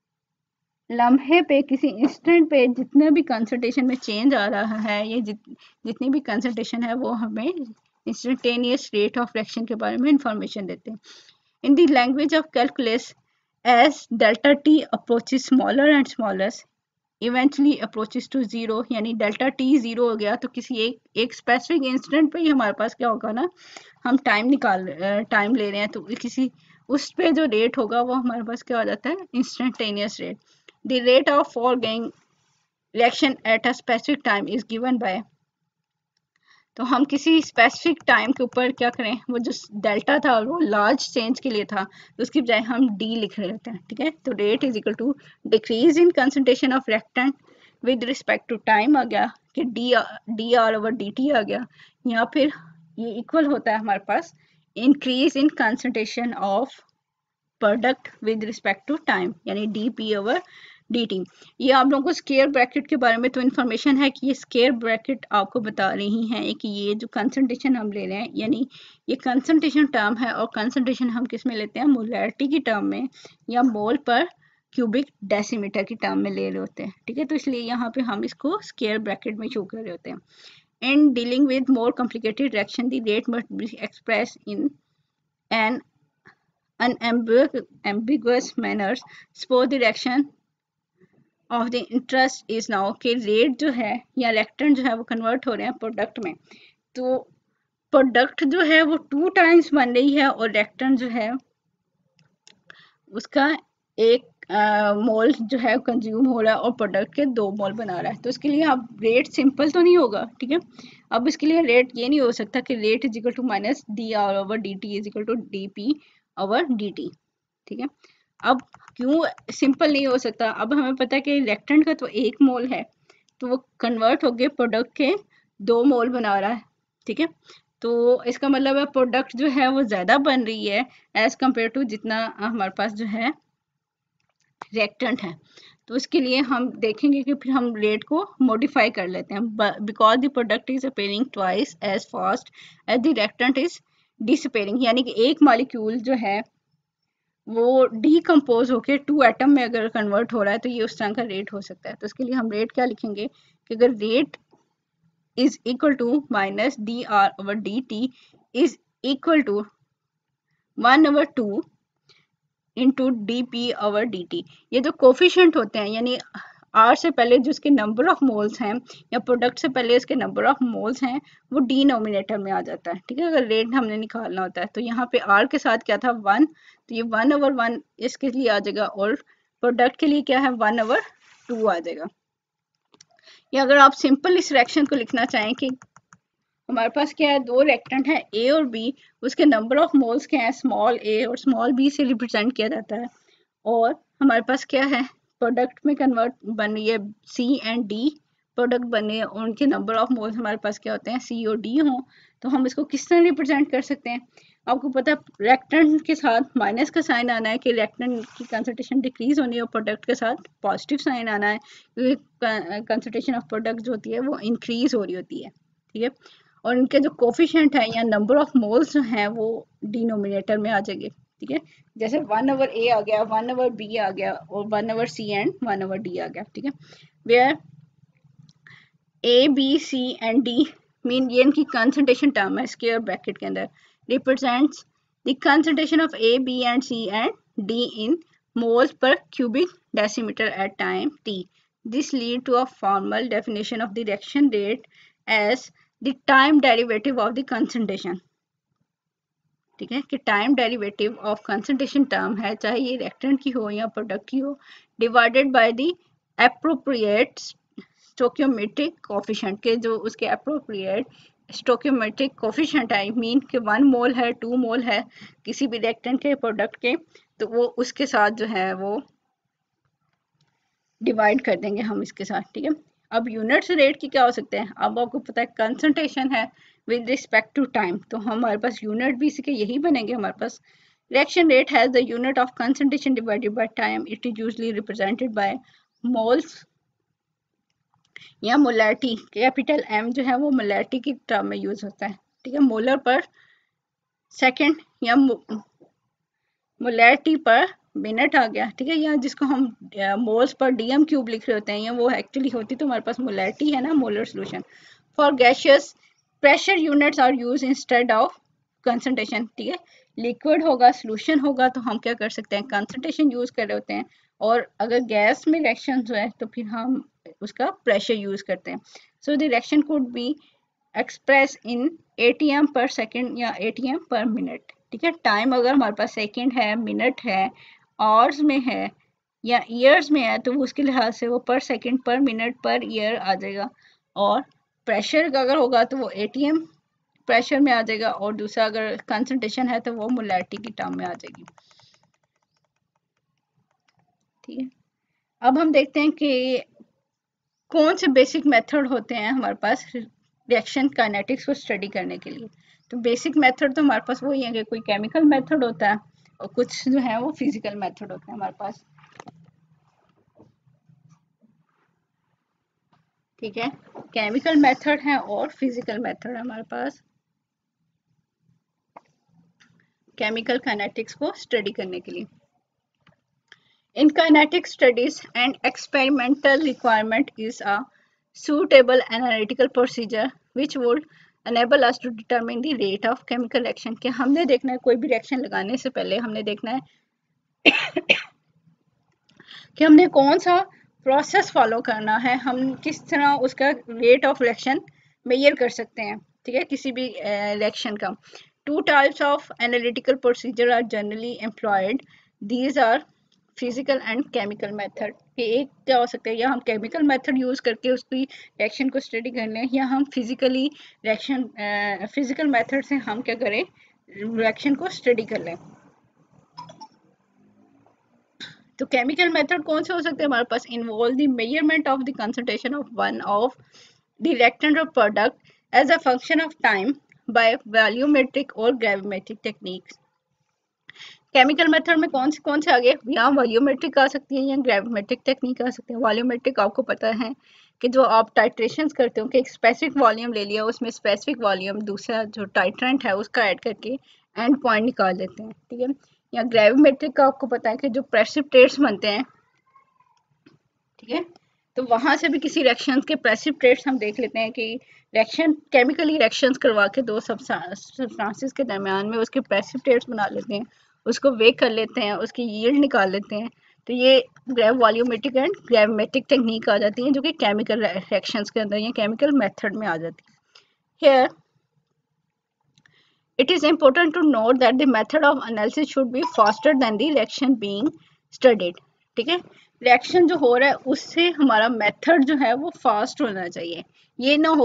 लम्हे पे, किसी इंस्टेंट पे जितने भी कंसंट्रेशन में चेंज आ रहा है, ये जितनी भी कंसंट्रेशन है वो हमें इंस्टेंटेनियस रेट ऑफ रिएक्शन के बारे में इंफॉर्मेशन देते हैं। In the language of calculus, as delta t approaches smaller and smaller, eventually approaches to zero, यानी डेल्टा टी जीरो हो गया तो किसी एक स्पेसिफिक इंस्टेंट पे ही हमारे पास क्या होगा ना, हम टाइम ले रहे हैं तो किसी उस पे जो रेट होगा वो हमारे पास क्या हो जाता है, instantaneous rate. The rate of foregoing reaction at a specific time is given by, तो हम किसी स्पेसिफिक टाइम के ऊपर क्या करें, वो जो डेल्टा था वो लार्ज चेंज के लिए था तो उसकी बजाय हम डी लिख रहे होते हैं, ठीक है। तो rate is equal to decrease in concentration of reactant with respect to time आ गया कि D R over D T आ गया, या फिर ये इक्वल होता है हमारे पास increase in concentration of product with respect to time, यानी D P over D T. ये आप लोगों को स्केयर ब्रैकेट के बारे में तो इन्फॉर्मेशन है कि ये स्केयर ब्रैकेट आपको बता रही हैं कि ये जो कंसंट्रेशन हम ले रहे हैं, यानी ये कंसंट्रेशन टर्म है और कंसंट्रेशन हम किस में लेते हैं, मोलैरिटी की टर्म में या मोल पर क्यूबिक डेसीमीटर की टर्म में ले रहे होते हैं, ठीक है। तो इसलिए यहाँ पे हम इसको स्केयर ब्रैकेट में शो कर रहे होते हैं। In dealing with more complicated reaction the rate must be express in an unambiguous manners, suppose the reaction of the interest is now कि रेट जो है या रिएक्टेंट जो है वो कन्वर्ट हो रहे हैं प्रोडक्ट में, तो प्रोडक्ट जो है वो 2 टाइम्स बन रही है और रिएक्टेंट जो है उसका एक मोल जो है कंज्यूम हो रहा है और प्रोडक्ट के 2 मोल बना रहा है, तो इसके लिए अब रेट सिंपल तो नहीं होगा, ठीक है। अब इसके लिए रेट ये नहीं हो सकता कि rate is equal to minus D R over D T is equal to D P over D T, ठीक है। अब क्यों सिंपल नहीं हो सकता, अब हमें पता है कि रिएक्टेंट का तो 1 मोल है तो वो कन्वर्ट हो गए प्रोडक्ट के 2 मोल बना रहा है, ठीक है। तो इसका मतलब है प्रोडक्ट जो है वो ज़्यादा बन रही है एज कम्पेयर टू जितना हमारे पास जो है रिएक्टेंट है। तो इसके लिए हम देखेंगे कि फिर हम रेट को मॉडिफाई कर लेते हैं, because the product is appearing twice as fast as the reactant is disappearing, यानी कि एक मॉलिक्यूल जो है वो डीकम्पोज होके 2 एटम में अगर कन्वर्ट हो रहा है तो ये उस तरह का रेट हो सकता है। तो इसके लिए हम रेट क्या लिखेंगे कि अगर rate is equal to minus D R over D T is equal to 1/2 into D P over D T, ये जो कोफिशिएंट होते हैं यानी आर से पहले जो इसके नंबर ऑफ मोल्स हैं या प्रोडक्ट से पहले इसके नंबर ऑफ मोल्स हैं वो डिनोमिनेटर में आ जाता है, ठीक है। अगर रेट हमने निकालना होता है तो यहाँ पे आर के साथ क्या था 1, तो ये 1/1 इसके लिए आ जाएगा और प्रोडक्ट के लिए क्या है 1/2 आ जाएगा। या अगर आप सिंपल इस रिएक्शन को लिखना चाहें कि हमारे पास क्या है, दो रिएक्टेंट है ए और बी, उसके नंबर ऑफ मोल्स क्या है, स्मॉल ए और स्मॉल बी से रिप्रेजेंट किया जाता है। और हमारे पास क्या है, प्रोडक्ट में कन्वर्ट बन रही है सी एंड डी, प्रोडक्ट बने और उनके नंबर ऑफ मोल्स हमारे पास क्या होते हैं, सी और डी हो, तो हम इसको किस तरह रिप्रेजेंट कर सकते हैं। आपको पता है रिएक्टेंट के साथ माइनस का साइन आना है कि रिएक्टेंट की कंसंट्रेशन डिक्रीज होनी है, और प्रोडक्ट के साथ पॉजिटिव साइन आना है क्योंकि कंसंट्रेशन ऑफ प्रोडक्ट जो होती है वो इंक्रीज हो रही होती है, ठीक है। और इनके जो कोफिशिएंट है या नंबर ऑफ मोल्स जो हैं वो डिनोमिनेटर में आ जाएंगे, ठीक है। जैसे 1/a आ गया, 1/b आ गया, और 1/c एंड 1/d आ गया, ठीक है। Where A B C and D mean ये इनकी कंसंट्रेशन टर्म है स्क्वायर ब्रैकेट के अंदर, represents the concentration of A B and C and D in moles per cubic decimeter at time t. This lead to a formal definition of the reaction rate as the time derivative of the concentration. ठीक है, कि time derivative of concentration term है, चाहे ये reactant की हो या product की हो, divided by the appropriate stoichiometric coefficient, के जो उसके एप्रोप्रिएट स्टोइकियोमेट्रिक कोफिशिएंट है, मीन कि 1 मोल है, 2 मोल है किसी भी रिएक्टेंट के प्रोडक्ट के, तो वो उसके साथ जो है वो डिवाइड कर देंगे हम इसके साथ, ठीक है। अब यूनिट्स रेट की क्या हो सकते हैं, अब आपको पता है कंसंट्रेशन है विद रिस्पेक्ट टू टाइम, तो हमारे पास यूनिट भी इसके यही बनेंगे हमारे पास। Reaction rate has the unit of concentration divided by time, it is usually represented by moles या मोलैरिटी, कैपिटल एम जो है वो मोलैरिटी की टर्म में यूज होता है, ठीक है। मोलर पर सेकेंड या मोलैरिटी पर मिनट आ गया, ठीक है। या जिसको हम मोल्स पर डीएम क्यूब लिख रहे होते हैं, या वो एक्चुअली होती तो हमारे पास मोलैरिटी है ना, molar solution. For gaseous pressure units are use instead of concentration, ठीक है। लिक्विड होगा, सोल्यूशन होगा, तो हम क्या कर सकते हैं, कंसंट्रेशन यूज कर रहे होते हैं, और अगर गैस में रिएक्शन जो है तो फिर हम उसका प्रेशर यूज करते हैं। So the reaction could be express in ATM per second या एटीएम पर मिनट, ठीक है। टाइम अगर हमारे पास सेकेंड है, मिनट है, आवर्स में है या ईयर्स में है, तो उसके लिहाज से वो पर सेकेंड पर मिनट पर ईयर आ जाएगा। और प्रेशर अगर होगा तो वो एटीएम प्रेशर में आ जाएगा, और दूसरा अगर कंसंट्रेशन है तो वो मोलैरिटी की टर्म में आ जाएगी, ठीक है। अब हम देखते हैं कि कौन से बेसिक मेथड होते हैं हमारे पास रिएक्शन काइनेटिक्स को स्टडी करने के लिए। तो बेसिक मेथड तो हमारे पास वही है कि कोई केमिकल मेथड होता है और कुछ जो है वो फिजिकल मेथड होते हैं हमारे पास, ठीक है। केमिकल मेथड है और फिजिकल मेथड है हमारे पास केमिकल काइनेटिक्स को स्टडी करने के लिए। In kinetic studies, an experimental requirement is a suitable analytical procedure which would enable us to determine the rate of chemical reaction। कि हमने देखना है कोई भी रिएक्शन लगाने से पहले हमने देखना है कि हमने कौन सा प्रोसेस फॉलो करना है, हम किस तरह उसका रेट ऑफ रिएक्शन मेजर कर सकते हैं, ठीक है, किसी भी रिएक्शन का। Two types of analytical procedure are generally employed. These are physical and chemical method, कि एक क्या हो सकता है, या हम केमिकल मेथड यूज करके उसकी रिएक्शन को स्टडी कर लें, या हम फिजिकली रिएक्शन फिजिकल मेथड से हम क्या करें, रिएक्शन को स्टडी कर लें। तो केमिकल मेथड कौन से हो सकते हैं हमारे पास, involve the measurement of the concentration of one of the reactant और product as a function of time by volumetric और ग्रेविमेट्रिक टेक्निक्स। केमिकल मेथड में कौन से आगे, यहाँ वॉल्यूमेट्रिक आ सकती है या ग्रेविमेट्रिक टेक्निक आ सकती है। वॉल्यूमेट्रिक आपको पता है कि जो आप टाइट्रेशंस करते हो कि एक स्पेसिफिक वॉल्यूम ले लिया, उसमें स्पेसिफिक वॉल्यूम दूसरा जो टाइट्रेंट है उसका ऐड करके एंड पॉइंट निकाल देते हैं, ठीक है। या ग्रेविमेट्रिक का आपको पता है कि जो प्रेसिपिटेट्स बनते हैं, ठीक है, तो वहां से भी किसी रिएक्शन के प्रेसिपिटेट्स हम देख लेते हैं कि रिएक्शन केमिकली रिएक्शंस करवा के दो सब्सटेंसेस के दरमियान में उसके प्रेसिपिटेट्स बना लेते हैं, उसको वेक कर लेते हैं, उसकी यील्ड निकाल लेते हैं। तो ये वॉल्यूमेट्रिक एंड ग्रेविमेट्रिक टेक्निक आ जाती है जो कि केमिकल रिएक्शंस के अंदर या केमिकल मेथड में आ जाती है। Here it is important to note that the method of analysis should be faster than the reaction being studied, ठीक है। रिएक्शन जो हो रहा है उससे हमारा मेथड जो है वो फास्ट होना चाहिए, ये ना हो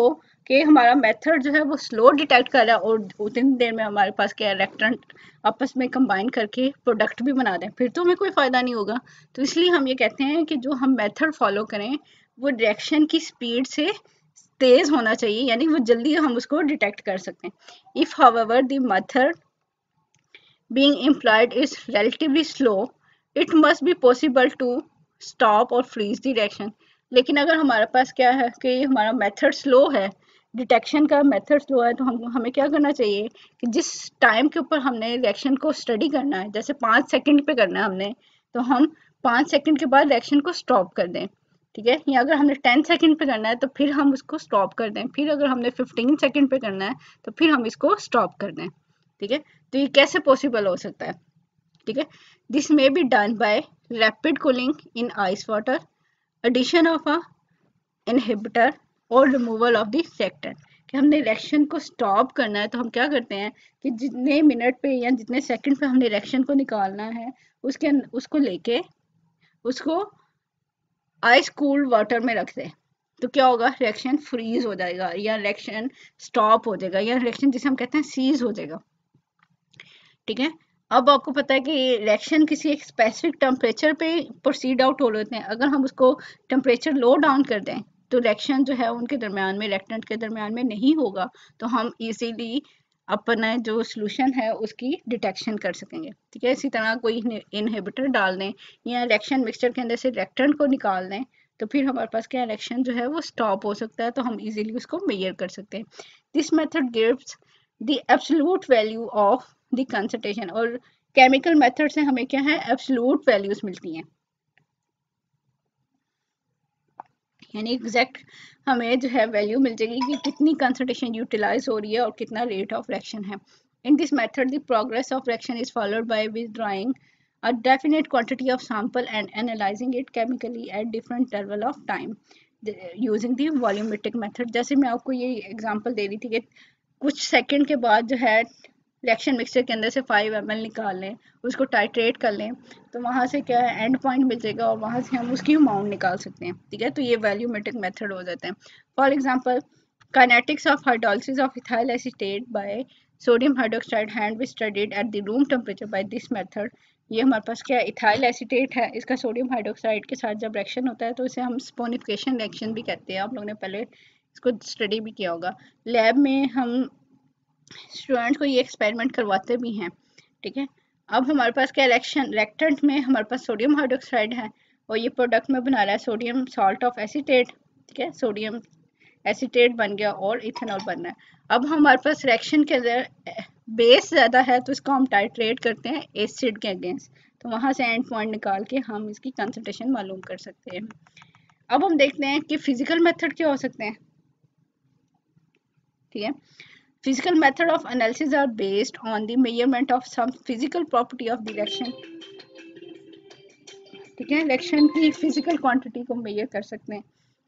कि हमारा मेथड जो है वो स्लो डिटेक्ट कर रहा है और उतनी देर में हमारे पास क्या है रिएक्टेंट आपस में कंबाइन करके प्रोडक्ट भी बना दें, फिर तो हमें कोई फ़ायदा नहीं होगा। तो इसलिए हम ये कहते हैं कि जो हम मेथड फॉलो करें वो रिएक्शन की स्पीड से तेज़ होना चाहिए, यानी वो जल्दी हम उसको डिटेक्ट कर सकते हैं। If however the method being employed is relatively slow, it must be possible to stop or freeze the reaction। लेकिन अगर हमारे पास क्या है कि हमारा मेथड स्लो है, डिटेक्शन का मेथड स्लो है, तो हमें क्या करना चाहिए कि जिस टाइम के ऊपर हमने रिएक्शन को स्टडी करना है, जैसे 5 सेकंड पे करना है हमने, तो हम 5 सेकंड के बाद रिएक्शन को स्टॉप कर दें, ठीक है। या अगर हमने 10 सेकंड पे करना है तो फिर हम उसको स्टॉप कर दें, फिर अगर हमने 15 सेकंड पे करना है तो फिर हम इसको स्टॉप कर दें, ठीक है। तो ये कैसे पॉसिबल हो सकता है, ठीक है। This may be done by rapid cooling in ice water, addition of a inhibitor और रिमूवल ऑफ द रिएक्टेंट। कि हमने रिएक्शन को स्टॉप करना है तो हम क्या करते हैं कि जितने मिनट पे या जितने सेकंड पे हमने रिएक्शन को निकालना है उसको लेके उसको आइस कूल्ड वाटर में रख दें, तो क्या होगा, रिएक्शन फ्रीज हो जाएगा या रिएक्शन स्टॉप हो जाएगा या रिएक्शन जिसे हम कहते हैं सीज हो जाएगा, ठीक है। अब आपको पता है कि रिएक्शन किसी एक स्पेसिफिक टेम्परेचर पे प्रोसीड आउट हो रहे हैं। अगर हम उसको टेम्परेचर लो डाउन कर दें तो रिएक्शन जो है उनके दरमियान में, रिएक्टेंट के दरमियान में नहीं होगा, तो हम इजीली अपना जो सोल्यूशन है उसकी डिटेक्शन कर सकेंगे, ठीक है। इसी तरह कोई इनहिबिटर डाल दें या रिएक्शन मिक्सचर के अंदर से रिएक्टेंट को निकाल दें, तो फिर हमारे पास क्या रिएक्शन जो है वो स्टॉप हो सकता है, तो हम इजीली उसको मेजर कर सकते हैं। This method gives the absolute value of the concentration. और केमिकल मेथड से हमें क्या है, एब्सोल्यूट वैल्यूज मिलती हैं, यानी एग्जैक्ट हमें जो है वैल्यू मिल जाएगी कि कितनी कंसंट्रेशन यूटिलाइज हो रही है और कितना रेट ऑफ रिएक्शन है। In this method the progress of reaction is followed by withdrawing a definite quantity of sample and analyzing it chemically at different interval of time using the volumetric method। जैसे मैं आपको ये example दे रही थी कि कुछ second के बाद जो है रिएक्शन मिक्सचर के अंदर से 5 ml निकाल लें, उसको टाइट्रेट कर लें, तो वहाँ से क्या है एंड पॉइंट मिल जाएगा और वहाँ से हम उसकी अमाउंट निकाल सकते हैं, ठीक है। तो ये वैल्यूमेट्रिक मेथड हो जाते हैं। For example kinetics of hydrolysis of ethyl acetate by sodium hydroxide hand be studied at the room temperature by this method. ये हमारे पास क्या है, इथाइल एसीटेट है, इसका सोडियम हाइड्रोक्साइड के साथ जब रिएक्शन होता है तो इसे हम स्पोनिफिकेशन रिएक्शन भी कहते हैं। आप लोगों ने पहले इसको स्टडी भी किया होगा। लैब में हम स्टूडेंट्स को ये एक्सपेरिमेंट करवाते भी हैं, ठीक है। अब हमारे पास क्या रिएक्टेंट में हमारे पास सोडियम हाइड्रोक्साइड है और ये प्रोडक्ट में बना रहा है सोडियम सॉल्ट ऑफ एसीटेट, ठीक है। सोडियम एसीटेट बन गया और इथेनॉल बन रहा है। अब हमारे पास रिएक्शन के अंदर बेस ज़्यादा है तो इसको हम टाइट्रेट करते हैं एसिड के अगेंस्ट, तो वहाँ से एंड पॉइंट निकाल के हम इसकी कंसंट्रेशन मालूम कर सकते हैं। अब हम देखते हैं कि फिजिकल मेथड क्या हो सकते हैं, ठीक है। Physical method of analysis are based on the measurement of some physical property of the reaction, ठीक है। रिएक्शन की फिजिकल क्वांटिटी को मेजर कर सकते हैं,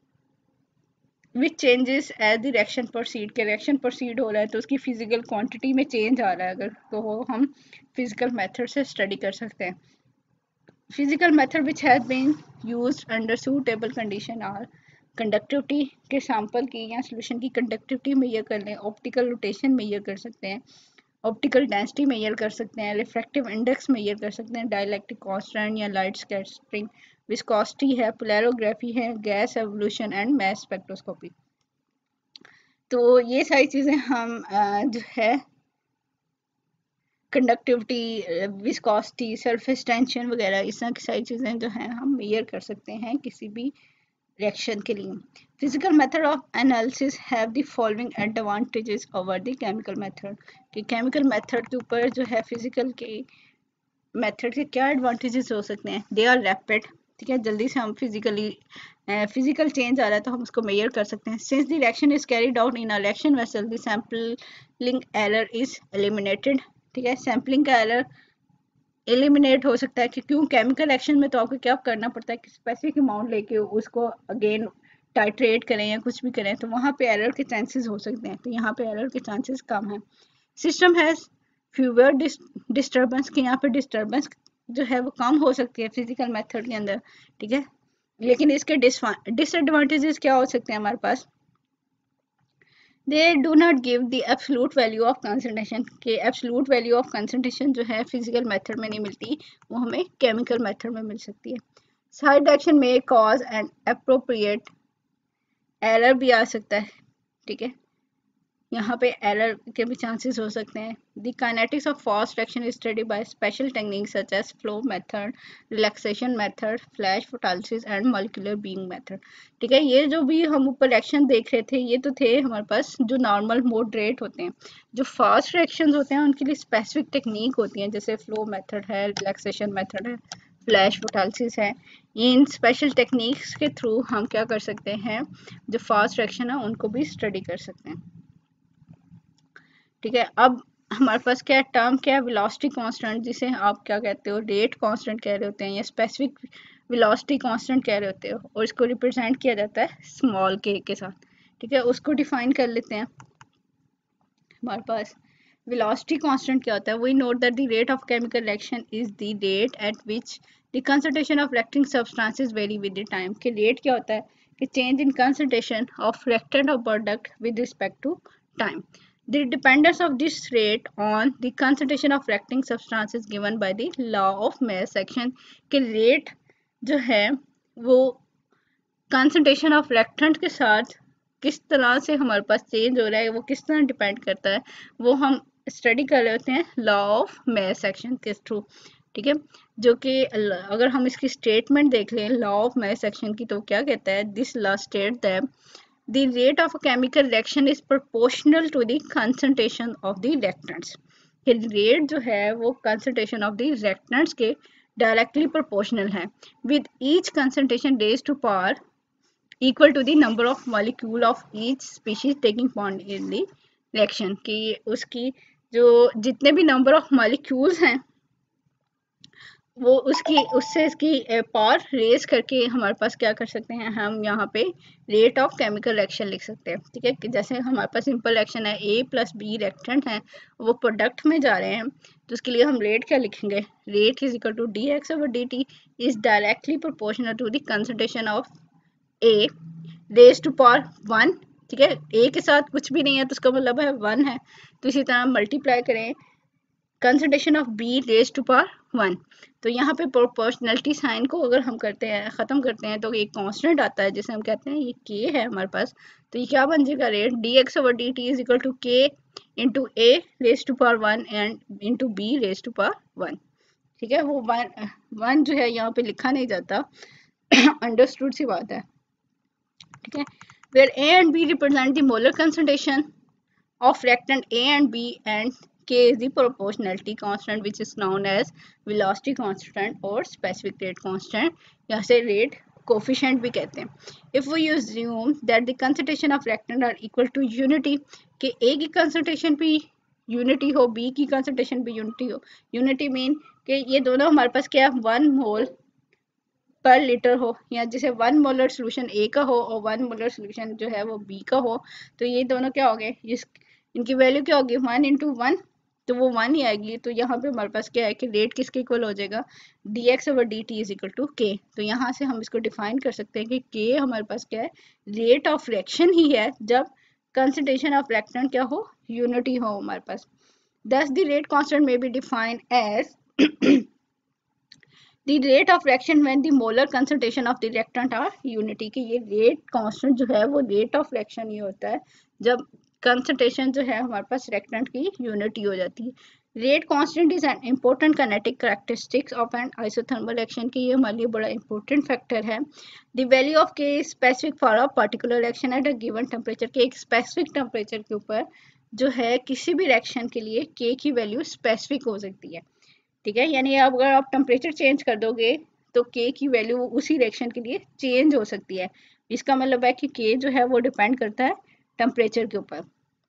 which changes as the reaction proceed. के रिएक्शन प्रोसीड हो रहा है तो उसकी फिजिकल क्वांटिटी में चेंज आ रहा है अगर, तो वो हम फिजिकल मेथड से स्टडी कर सकते हैं। Physical method which has been used under suitable condition are conductivity के सैंपल की या सोल्यूशन की कंडक्टिविटी मेजर कर लें, ऑप्टिकल रोटेशन मेजर कर सकते हैं, ऑप्टिकल डेंसिटी मेजर कर सकते हैं, रिफ्रैक्टिव इंडेक्स मेजर कर सकते हैं, डाइलेक्ट्रिक कांस्टेंट या लाइट स्कैटरिंग, विस्कोसिटी है, पोलैरोग्राफी है, gas evolution and mass spectroscopy. तो ये सारी चीज़ें हम जो है कंडक्टिविटी, विस्कोसिटी, सरफेस टेंशन वगैरह इस तरह की सारी चीज़ें जो हैं हम मेजर कर सकते हैं किसी भी रिएक्शन के लिए। Physical method of analysis have the following advantages over the chemical method. कि केमिकल मेथड के ऊपर जो है फिजिकल के मेथड के क्या एडवांटेजेस हो सकते हैं। दे आर रैपिड, ठीक है, जल्दी से हम फिजिकल चेंज आ रहा है तो हम उसको मेजर कर सकते हैं। Since the reaction is carried out in a reaction vessel the sampling error is eliminated, ठीक है। सैम्पलिंग का एरर एलिमिनेट हो सकता है कि क्यों केमिकल एक्शन में तो आपको क्या करना पड़ता है कि स्पेसिफिक अमाउंट लेके उसको अगेन टाइट्रेट करें या कुछ भी करें, तो वहाँ पे एरर के चांसेस हो सकते हैं, तो यहाँ पे एरर के चांसेस कम है। सिस्टम हैज़ फ्यूअर डिस्टर्बेंस, के यहाँ पे डिस्टर्बेंस जो है वो कम हो सकती है फिजिकल मेथड के अंदर, ठीक है। लेकिन इसके डिसएडवांटेजेस क्या हो सकते हैं हमारे पास, they do not give the absolute value of concentration के एब्सोल्यूट वैल्यू ऑफ कंसंट्रेशन जो है फिजिकल मेथड में नहीं मिलती, वो हमें केमिकल मेथड में मिल सकती है। Side action may cause and appropriate error भी आ सकता है, ठीक है, यहाँ पे एरर के भी चांसेस हो सकते हैं। The kinetics of fast reaction is study by special techniques such as flow method, relaxation method, flash photolysis and molecular being method, ठीक है। ये जो भी हम ऊपर रिएक्शन देख रहे थे ये तो थे हमारे पास जो नॉर्मल मॉडरेट होते हैं। जो फास्ट रिएक्शंस होते हैं उनके लिए स्पेसिफिक टेक्निक होती हैं, जैसे फ्लो मेथड है, रिलैक्सेशन मेथड है, फ्लैश फोटोलिसिस है। इन स्पेशल टेक्निक्स के थ्रू हम क्या कर सकते हैं, जो फास्ट रिएक्शन है उनको भी स्टडी कर सकते हैं, ठीक है। अब हमारे पास क्या टर्म क्या है, वेलोसिटी कांस्टेंट, जिसे आप क्या कहते हो, रेट कांस्टेंट कह रहे होते हैं या स्पेसिफिक वेलोसिटी कांस्टेंट कह रहे होते हो, और इसको रिप्रेजेंट किया जाता है स्मॉल के साथ, ठीक है। उसको डिफाइन कर लेते हैं। हमारे पास वेलोसिटी कांस्टेंट क्या होता है, we note that the rate of chemical reaction is the rate at which the concentration of reacting substances vary with the time. के रेट क्या होता है कि change in concentration of reactant और product with respect to time. The dependence of this rate on the concentration of reacting substances given by the law of mass action के rate जो है वो concentration of reactant के साथ किस तरह से हमारे पास चेंज हो रहा है, वो किस तरह डिपेंड करता है, वो हम स्टडी कर रहे होते हैं लॉ ऑफ mass action के थ्रू, ठीक है। जो कि अगर हम इसकी स्टेटमेंट देख लें लॉ ऑफ mass action की, तो क्या कहता है, this law state that the rate of a chemical reaction is proportional to the concentration of the reactants। कि rate जो है वो concentration of the reactants के directly proportional है, with each concentration raised to power equal to the number of molecule of each species taking part in the reaction। कि उसकी जो जितने भी number of molecules हैं वो उससे इसकी पावर रेज करके हमारे पास क्या कर सकते हैं, हम यहाँ पे रेट ऑफ केमिकल रिएक्शन लिख सकते हैं, ठीक है। कि जैसे हमारे पास सिंपल रिएक्शन है, ए प्लस बी रिएक्टेंट है, वो प्रोडक्ट में जा रहे हैं, तो उसके लिए हम रेट क्या लिखेंगे, rate is equal to D X over D T is directly proportional to the concentration of A raise to power 1, ठीक है। ए के साथ कुछ भी नहीं है तो उसका मतलब है 1 है, तो इसी तरह मल्टीप्लाई करें concentration of B raise to power 1। तो यहाँ पे प्रोपोर्शनलिटी साइन को अगर हम करते हैं, ख़त्म करते हैं, तो एक कांस्टेंट आता है जिसे हम कहते हैं ये के है हमारे पास, तो ये क्या बन जाएगा, rate D X over D T is equal to K into A raise to power 1 and into B raise to power 1, ठीक है। वो वन जो है यहाँ पे लिखा नहीं जाता, अंडरस्टूड सी बात है, ठीक है। Where A and B represent the molar concentration of reactant A and B, and K is the proportionality constant which is known as velocity constant or specific rate constant, या से rate coefficient भी कहते हैं। If we assume that the concentration of reactant are equal to unity, कि A की concentration भी unity हो, B की concentration भी unity हो, unity mean कि ये दोनों हमारे पास क्या है, 1 मोल पर लीटर हो, या जैसे 1 मोलर सोल्यूशन ए का हो और 1 मोलर सोल्यूशन जो है वो बी का हो, तो ये दोनों क्या हो गए, इनकी वैल्यू क्या होगी, 1 इंटू 1, तो वो 1 ही आएगी। तो यहाँ पे हमारे पास क्या है कि रेट किसके इक्वल हो जाएगा, D X over D T is equal to K. तो यहाँ से हम इसको डिफाइन कर सकते हैं कि के हमारे पास क्या है, रेट ऑफ रिएक्शन ही है जब कंसंट्रेशन ऑफ रिएक्टेंट क्या हो, यूनिटी हो हमारे पास। Thus the rate constant may be define as the rate of reaction when the molar concentration of the reactant are unity। की ये rate constant जो है वो rate of reaction ही होता है जब concentration जो है हमारे पास reactant की unity हो जाती है। rate constant is an important kinetic characteristics of an isothermal reaction की ये हमारे लिए बड़ा important factor है। the value of K is specific for a particular reaction at a given temperature। के एक specific temperature के ऊपर जो है किसी भी reaction के लिए K की value specific हो सकती है, ठीक है। यानी अगर आप टेम्परेचर चेंज कर दोगे तो के की वैल्यू उसी रिएक्शन के लिए चेंज हो सकती है। इसका मतलब है कि के जो है वो डिपेंड करता है टेम्परेचर के ऊपर।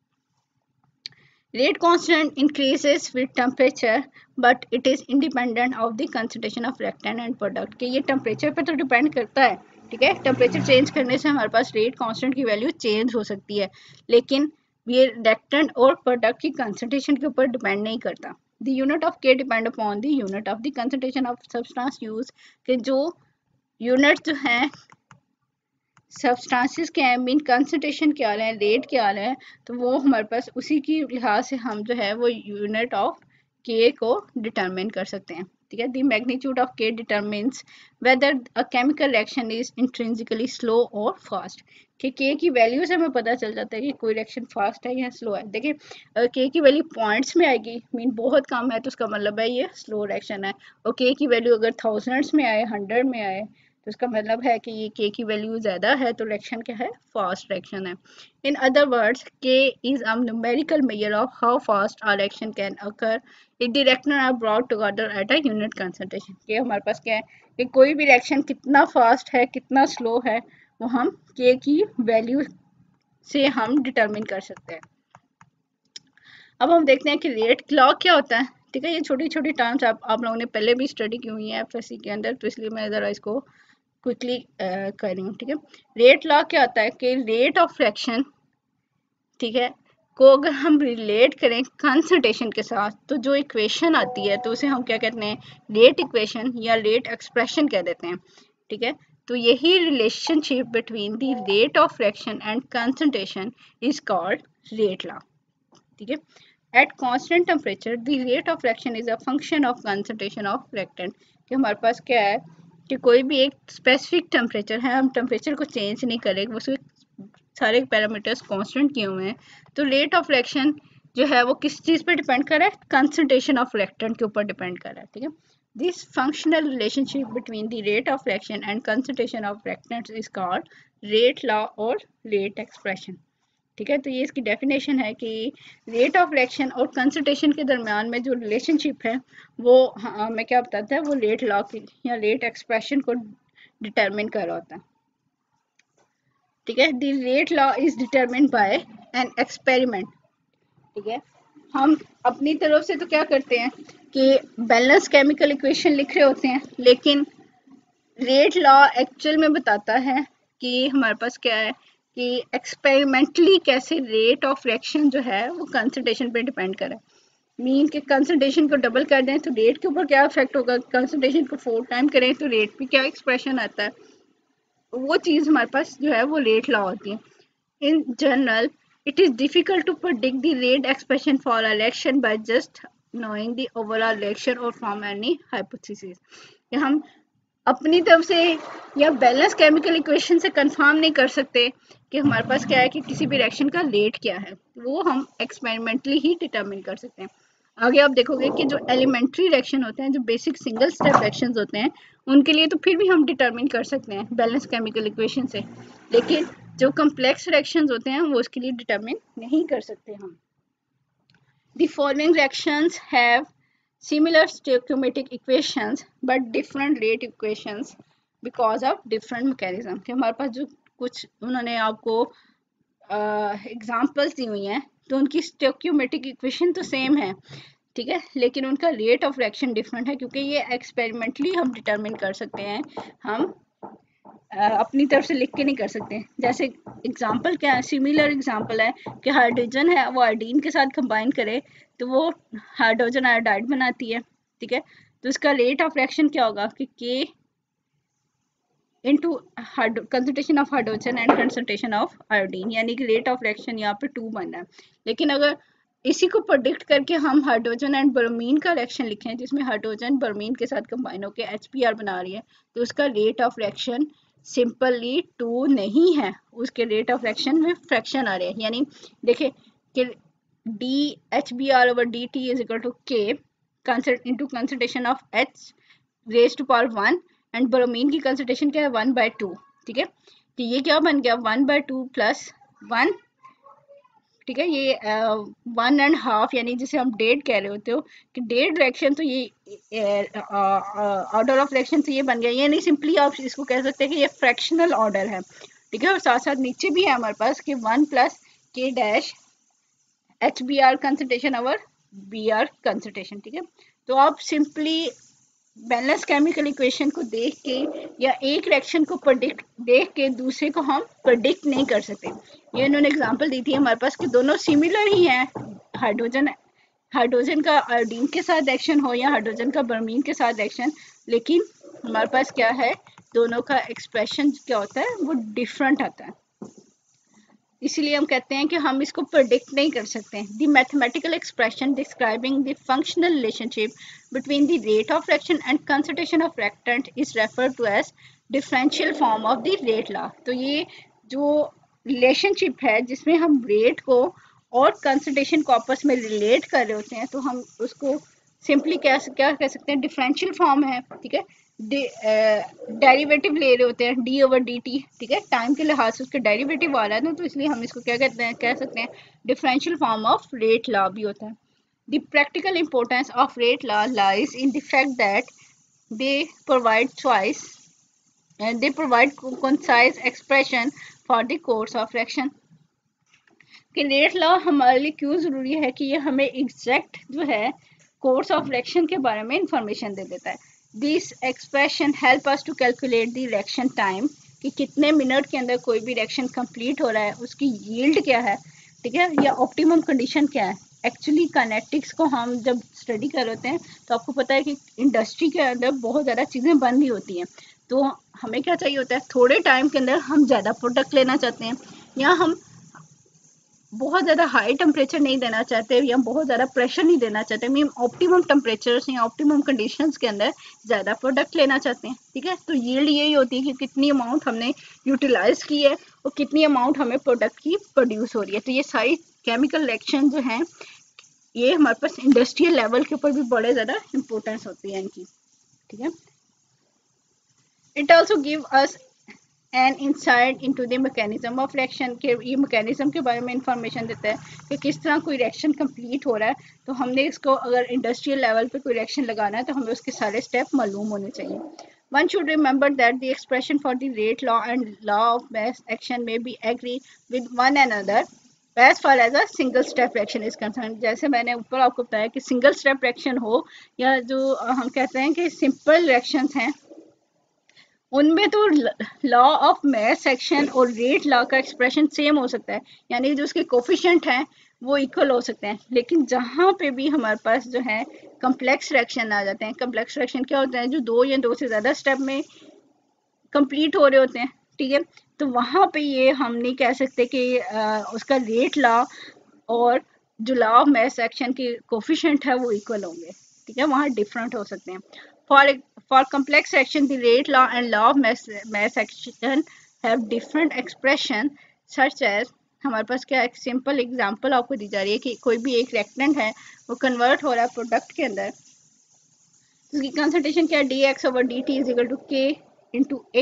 Rate constant increases with temperature but it is independent of the concentration of reactant and product. के ये टेम्परेचर पे तो डिपेंड करता है, ठीक है। टेम्परेचर चेंज करने से हमारे पास रेट कांस्टेंट की वैल्यू चेंज हो सकती है, लेकिन ये रिएक्टेंट और प्रोडक्ट की कंसंट्रेशन के ऊपर डिपेंड नहीं करता। The unit of K depend upon the unit of the concentration of substance used। कि जो यूनिट जो है सब्सटेंसेस क्या है, मीन कंसंट्रेशन क्या है, रेट क्या है, तो वो हमारे पास उसी की लिहाज से हम जो है वो यूनिट ऑफ के को डिटरमिन कर सकते हैं। ठीक है, the magnitude of K determines whether a chemical reaction is intrinsically slow और फास्ट। कि के की वैल्यू से हमें पता चल जाता है कि कोई रिएक्शन फास्ट है या स्लो है। देखिए अगर के की वैल्यू पॉइंट्स में आएगी, मीन बहुत कम है, तो उसका मतलब है ये स्लो रिएक्शन है। और के की वैल्यू अगर थाउजेंड्स में आए, 100 में आए, तो इसका मतलब है कि ये के की वैल्यू ज़्यादा है, तो रिएक्शन क्या है, फास्ट रिएक्शन है। In other words K is a numerical measure of how fast are reaction can occur if the reactor are brought together at a unit concentration. ये हमारे पास क्या है कि कोई भी रिएक्शन कितना फास्ट है कितना स्लो है वो हम के की वैल्यू से हम डिटरमिन कर सकते हैं। अब हम देखते हैं कि रेट लॉ क्या होता है। ठीक है, ये छोटी छोटी टर्म्स आप लोगों ने पहले भी स्टडी की हुई है एफएससी के अंदर, तो इसलिए मैं ज़रा इसको क्विकली कर रही हूँ। ठीक है, रेट लॉ क्या होता है कि रेट ऑफ फ्रैक्शन, ठीक है, को अगर हम रिलेट करें कंसंट्रेशन के साथ, तो जो इक्वेशन आती है तो उसे हम क्या कहते हैं, रेट इक्वेशन या रेट एक्सप्रेशन कह देते हैं। ठीक है, तो यही relationship between the rate of fraction and concentration is called rate law. ठीक है, at constant temperature the rate of fraction is a function of concentration of reactant. कि हमारे पास क्या है कि कोई भी एक स्पेसिफिक टेम्परेचर है, हम टेम्परेचर को चेंज नहीं करेंगे, उसके सारे पैरामीटर्स कांस्टेंट किए हुए हैं, तो रेट ऑफ रिएक्शन जो है वो किस चीज़ पे डिपेंड कर रहा है, कंसंट्रेशन ऑफ रिएक्टेंट के ऊपर डिपेंड कर रहा है। ठीक है, this functional relationship between the rate of reaction and concentration of reactants is called rate law और रेट एक्सप्रेशन। ठीक है, तो ये इसकी डेफिनेशन है कि रेट ऑफ रिएक्शन और कंसंट्रेशन के दरमियान में जो रिलेशनशिप है वो हमें क्या बताता है, वो रेट लॉ की या रेट एक्सप्रेशन को डिटरमिन कर रहा होता है। ठीक है, the rate law is determined by an experiment. ठीक है, हम अपनी तरफ से तो क्या करते हैं कि बैलेंस केमिकल इक्वेशन लिख रहे होते हैं, लेकिन रेट लॉ एक्चुअल में बताता है कि हमारे पास क्या है कि एक्सपेरिमेंटली कैसे रेट ऑफ रिएक्शन जो है वो कंसंट्रेशन पे डिपेंड करे। मीन के कंसंट्रेशन को डबल कर दें तो रेट के ऊपर क्या इफेक्ट होगा, कंसंट्रेशन को 4 टाइम करें तो रेट पे क्या एक्सप्रेशन आता है, वो चीज़ हमारे पास जो है वो रेट लॉ होती है। In general it is difficult to predict the rate expression for a reaction by just knowing the overall reaction or from any hypothesis। या हम अपनी तरफ से या बैलेंस केमिकल इक्वेशन से कंफर्म नहीं कर सकते कि हमारे पास क्या है कि किसी भी रिएक्शन का रेट क्या है, वो हम एक्सपेरिमेंटली ही डिटरमिन कर सकते हैं। आगे आप देखोगे कि जो एलिमेंट्री रिएक्शन होते हैं, जो बेसिक सिंगल स्टेप रिएक्शंस होते हैं, उनके लिए तो फिर भी हम डिटरमिन कर सकते हैं बैलेंस केमिकल इक्वेशन से, लेकिन जो कम्प्लेक्स रिएक्शंस होते हैं वो उसके लिए डिटरमिन नहीं कर सकते हम। The following reactions have similar stoichiometric equations but different rate equations because of different mechanism। कि हमारे पास जो कुछ उन्होंने आपको एग्जाम्पल्स दी हुई हैं, तो उनकी स्टोइकियोमेट्रिक इक्वेशन तो सेम है, ठीक है, लेकिन उनका रेट ऑफ रिएक्शन डिफरेंट है, क्योंकि ये एक्सपेरिमेंटली हम डिटरमिन कर सकते हैं, हम अपनी तरफ से लिख के नहीं कर सकते। जैसे एग्जांपल क्या है, सिमिलर एग्जांपल है कि हाइड्रोजन है वो आयोडीन के साथ कंबाइन करे तो वो हाइड्रोजन आयोडाइड बनाती है। ठीक है, तो इसका रेट ऑफ रिएक्शन क्या होगा कि K into concentration of hydrogen and concentration of iodine, यानी कि रेट ऑफ रिएक्शन यहाँ पे 2 बन रहा है। लेकिन अगर इसी को प्रोडिक्ट करके हम हाइड्रोजन एंड ब्रोमीन का रिएक्शन लिखें जिसमें हाइड्रोजन ब्रोमीन के साथ कंबाइन होकर HBr बना रही है, तो उसका रेट ऑफ रिएक्शन सिंपली 2 नहीं है, उसके रेट ऑफ रिएक्शन में फ्रैक्शन आ रहे हैं। यानी देखिए कि DHBr/dt is equal to K into concentration of H raise to power 1 and bromine की कंसंट्रेशन क्या है 1/2। ठीक है, तो ये क्या बन गया 1/2 प्लस 1। ठीक है, ये 1.5 यानी जिसे हम डेड कह रहे होते हो कि डेड रिएक्शन, तो ये ऑर्डर ऑफ रिएक्शन तो ये बन गया। ये नहीं सिंपली आप इसको कह सकते हैं कि ये फ्रैक्शनल ऑर्डर है। ठीक है, और साथ साथ नीचे भी है हमारे पास कि 1 plus K dash HBr concentration over Br concentration. ठीक है, तो आप सिंपली बैलेंस केमिकल इक्वेशन को देख के या एक रिएक्शन को प्रेडिक्ट देख के दूसरे को हम प्रेडिक्ट नहीं कर सकते। ये इन्होंने एग्जांपल दी थी हमारे पास कि दोनों सिमिलर ही हैं, हाइड्रोजन का आयोडीन के साथ एक्शन हो या हाइड्रोजन का ब्रोमीन के साथ एक्शन, लेकिन हमारे पास क्या है दोनों का एक्सप्रेशन क्या होता है वो डिफरेंट आता है, इसीलिए हम कहते हैं कि हम इसको प्रेडिक्ट नहीं कर सकते। The mathematical expression describing the functional relationship between the rate of reaction and concentration of reactant is referred to as differential form of the rate law. तो ये जो रिलेशनशिप है जिसमें हम रेट को और कंसंट्रेशन को आपस में रिलेट कर रहे होते हैं, तो हम उसको सिंपली क्या कह सकते हैं, डिफरेंशियल फॉर्म है, ठीक है। डेरिवेटिव ले रहे होते हैं डी ओवर डी टी, ठीक है, टाइम के लिहाज से उसका डेरिवेटिव आ रहा है ना, तो इसलिए हम इसको क्या कहते हैं, कह सकते हैं differential form of rate law भी होता है। The practical importance of rate law lies in the fact that they provide choice and they provide concise expression for the course of action। कि रेट लॉ हमारे लिए क्यों ज़रूरी है कि ये हमें एग्जैक्ट जो है कोर्स ऑफ रिएक्शन के बारे में इंफॉर्मेशन दे देता है। This expression help us to calculate the reaction time, कि कितने मिनट के अंदर कोई भी रिएक्शन कंप्लीट हो रहा है, उसकी यील्ड क्या है, ठीक है, या ऑप्टिमम कंडीशन क्या है। एक्चुअली काइनेटिक्स को हम जब स्टडी कर होते हैं तो आपको पता है कि इंडस्ट्री के अंदर बहुत ज़्यादा चीज़ें बन रही होती हैं, तो हमें क्या चाहिए होता है, थोड़े टाइम के अंदर हम ज़्यादा प्रोडक्ट लेना चाहते हैं, या हम बहुत ज़्यादा हाई टेम्परेचर नहीं देना चाहते, या बहुत ज़्यादा प्रेशर नहीं देना चाहते, हम ऑप्टिमम टेम्परेचर्स या ऑप्टिमम कंडीशंस के अंदर ज़्यादा प्रोडक्ट लेना चाहते हैं, ठीक है। तो यील्ड यही होती है कि कितनी अमाउंट हमने यूटिलाइज की है और कितनी अमाउंट हमें प्रोडक्ट की प्रोड्यूस हो रही है। तो ये सारी केमिकल रिएक्शन जो हैं ये हमारे पास इंडस्ट्रियल लेवल के ऊपर भी बड़े ज़्यादा इंपॉर्टेंस होती है इनकी, ठीक है। It also give us and insight into the mechanism of reaction, के ये मैकेनिज्म के बारे में इंफॉर्मेशन देता है कि किस तरह कोई रिएक्शन कंप्लीट हो रहा है। तो हमने इसको अगर इंडस्ट्रियल लेवल पे कोई रिएक्शन लगाना है तो हमें उसके सारे स्टेप मालूम होने चाहिए। One should remember that the expression for the rate law and law of mass action may be agree with one another as far as a single step reaction is concerned। जैसे मैंने ऊपर आपको बताया कि single step reaction हो या जो हम कहते हैं कि सिंपल रिएक्शंस हैं, उनमें तो लॉ ऑफ मैस एक्शन और रेट लॉ का एक्सप्रेशन सेम हो सकता है, यानी जो उसके कोफिशिएंट हैं वो इक्वल हो सकते हैं। लेकिन जहाँ पे भी हमारे पास जो है कम्प्लेक्स रिएक्शन आ जाते हैं, कम्प्लेक्स रिएक्शन क्या होता है, जो दो या दो से ज़्यादा स्टेप में कंप्लीट हो रहे होते हैं, ठीक है, तो वहाँ पे ये हम नहीं कह सकते कि उसका रेट लॉ और जो लॉ ऑफ मैस एक्शन के कोफिशिएंट है वो इक्वल होंगे, ठीक है, वहाँ डिफरेंट हो सकते हैं। For complex action, the rate law and law of mass action have different expression, such as हमारे पास क्या एक सिंपल एग्जांपल आपको दी जा रही है कि कोई भी एक रिएक्टेंट है वो कन्वर्ट हो रहा है प्रोडक्ट के अंदर, उसकी कंसंट्रेशन क्या है, dx over dt is equal to k into a,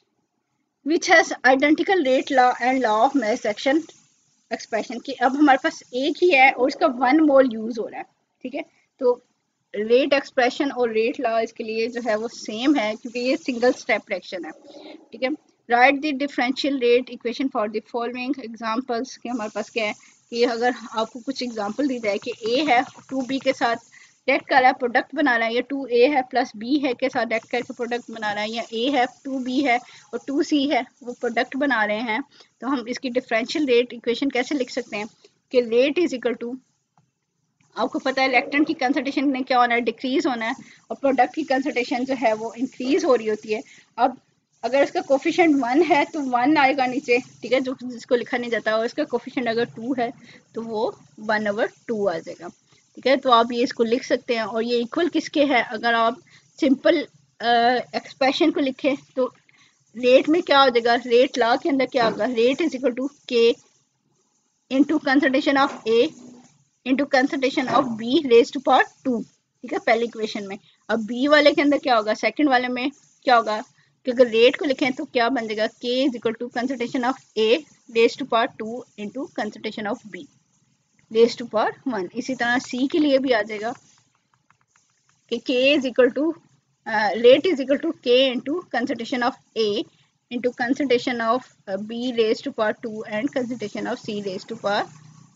which has identical rate law and law of mass action expression। कि अब हमारे पास एक ही है और इसका 1 मोल यूज हो रहा है, ठीक है, तो रेट एक्सप्रेशन और रेट लॉ इसके लिए जो है वो सेम है क्योंकि ये सिंगल स्टेप रिएक्शन है, ठीक है। Write the differential rate equation for the following examples, के हमारे पास क्या है कि अगर आपको कुछ एग्जांपल दी जाए कि ए है 2b के साथ रिएक्ट कर रहा है प्रोडक्ट बना रहा है, या 2a है प्लस b है के साथ रिएक्ट करके प्रोडक्ट बना रहा है, या a है 2b है और 2c है वो प्रोडक्ट बना रहे हैं, तो हम इसकी डिफरेंशियल रेट इक्वेशन कैसे लिख सकते हैं कि रेट इज इक्वल टू, आपको पता है रिएक्टेंट की कंसंट्रेशन में क्या होना है, डिक्रीज होना है, और प्रोडक्ट की कंसंट्रेशन जो है वो इंक्रीज हो रही होती है। अब अगर इसका कोफिशिएंट 1 है तो 1 आएगा नीचे, ठीक है, जो जिसको लिखा नहीं जाता, और इसका कोफिशिएंट अगर 2 है तो वो 1/2 आ जाएगा, ठीक है। तो आप ये इसको लिख सकते हैं, और ये इक्वल किसके है, अगर आप सिंपल एक्सप्रेशन को लिखें तो रेट में क्या हो जाएगा, रेट लॉ के अंदर क्या होगा, rate is equal to K into concentration of A into concentration of B raise to power 2, ठीक है, पहली इक्वेशन में। अब बी वाले के अंदर क्या होगा, सेकंड वाले में क्या होगा, कि अगर रेट को लिखें तो क्या बन जाएगा, K is equal to concentration of A raise to power 2 into concentration of B raise to power 1। इसी तरह सी के लिए भी आ जाएगा कि K is equal to rate is equal to K into concentration of A into concentration of B raise to power 2 and concentration of C raise to power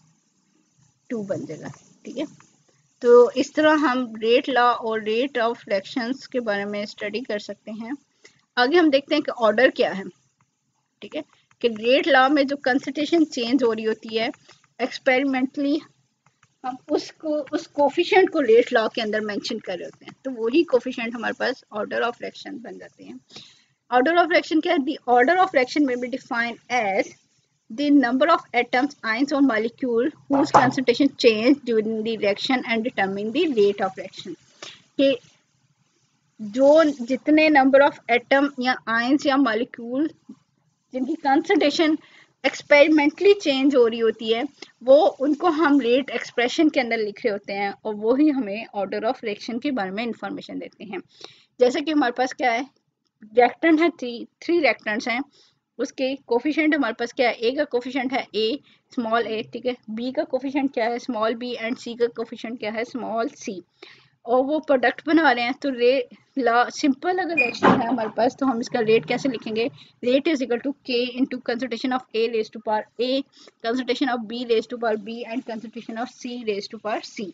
2 बन जाएगा, ठीक है। तो इस तरह हम रेट लॉ और रेट ऑफ रिएक्शंस के बारे में स्टडी कर सकते हैं। आगे हम देखते हैं कि ऑर्डर क्या है, ठीक है, कि रेट लॉ में जो कंसंट्रेशन चेंज हो रही होती है एक्सपेरिमेंटली हम उस कोफिशिएंट को रेट लॉ के अंदर मेंशन कर रहे होते हैं, तो वही कोफिशिएंट हमारे पास ऑर्डर ऑफ रिएक्शन बन जाते हैं। ऑर्डर ऑफ रिएक्शन क्या है? The order of reaction may be defined as the number of atoms, ions or molecule whose concentration change during the reaction and determine the rate of reaction. कि जो जितने number of atom या ions या molecule जिनकी concentration experimentally change हो रही होती है, वो उनको हम रेट एक्सप्रेशन के अंदर लिख रहे होते हैं और वो ही हमें ऑर्डर ऑफ रिएक्शन के बारे में इंफॉर्मेशन देते हैं। जैसे कि हमारे पास क्या है, रिएक्टेंट है, थ्री रिएक्टेंट्स हैं, उसके कोफिशिएंट हमारे पास क्या है, ए का कोफिशिएंट है ए, स्मॉल ए, ठीक है, बी का कोफिशिएंट क्या है, स्मॉल बी, एंड सी का कोफिशिएंट क्या है, स्मॉल सी, और वो प्रोडक्ट बना रहे हैं। तो सिंपल अगर रिएक्शन है हमारे पास तो हम इसका रेट कैसे लिखेंगे, rate is equal to K into concentration of A raise to power A, concentration of B raise to power B, and concentration of C raise to power C.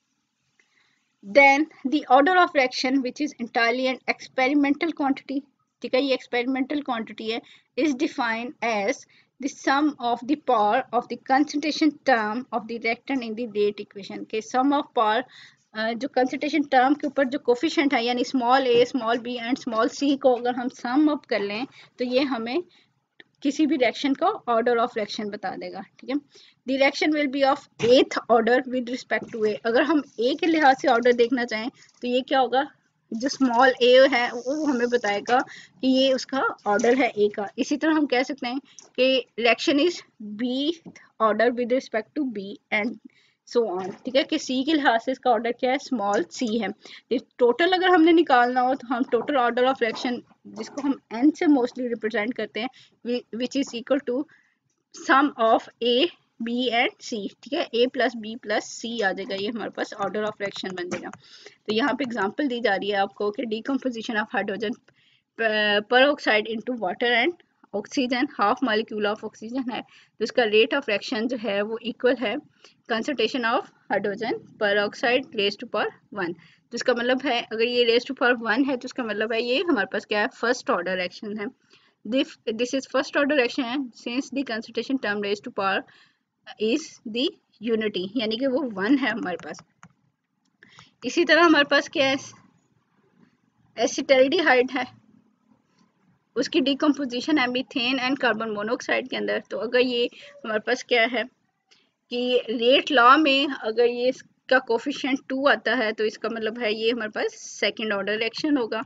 Then the order of reaction, which is entirely an experimental quantity, ठीक है, ये experimental quantity है, is defined as the sum of the power of the concentration term of the reactant in the rate equation के sum of power जो concentration term के ऊपर जो coefficient है यानी small a, small b and small c को अगर हम sum up कर लें तो ये हमें किसी भी रिएक्शन का ऑर्डर ऑफ रिएक्शन बता देगा, ठीक है। The reaction will be of ath order with respect to A. अगर हम ए के लिहाज से ऑर्डर देखना चाहें तो ये क्या होगा, जो स्मॉल ए है वो हमें बताएगा कि ये उसका ऑर्डर है ए का। इसी तरह हम कह सकते हैं कि reaction is B order with respect to B and so on, ठीक है, कि सी के लिहाज से इसका ऑर्डर क्या है, स्मॉल सी है। टोटल अगर हमने निकालना हो तो हम टोटल ऑर्डर ऑफ रिएक्शन जिसको हम एन से मोस्टली रिप्रेजेंट करते हैं, which is equal to sum of A B and C, ठीक है, A plus B plus C आ जाएगा, ये हमारे पास ऑर्डर ऑफ रिएक्शन बन जाएगा। तो यहाँ पे एग्जांपल दी जा रही है आपको कि decomposition of hydrogen peroxide into water and oxygen, half molecule of oxygen है, तो इसका रेट ऑफ रिएक्शन जो है वो इक्वल है concentration of hydrogen peroxide raise to power 1। तो इसका मतलब है अगर ये रेज टू पावर 1 है तो इसका मतलब है ये हमारे पास क्या है, फर्स्ट ऑर्डर रिएक्शन है। This is first order reaction है since the concentration term raise to power is the unity, यानी कि वो 1 है हमारे पास। इसी तरह हमारे पास क्या है, एसिटाल्डिहाइड है, उसकी डिकम्पोजिशन है मीथेन एंड कार्बन मोनोऑक्साइड के अंदर। तो अगर ये हमारे पास क्या है कि रेट लॉ में अगर ये इसका कोफिशिएंट 2 आता है तो इसका मतलब है ये हमारे पास सेकंड ऑर्डर रिएक्शन होगा,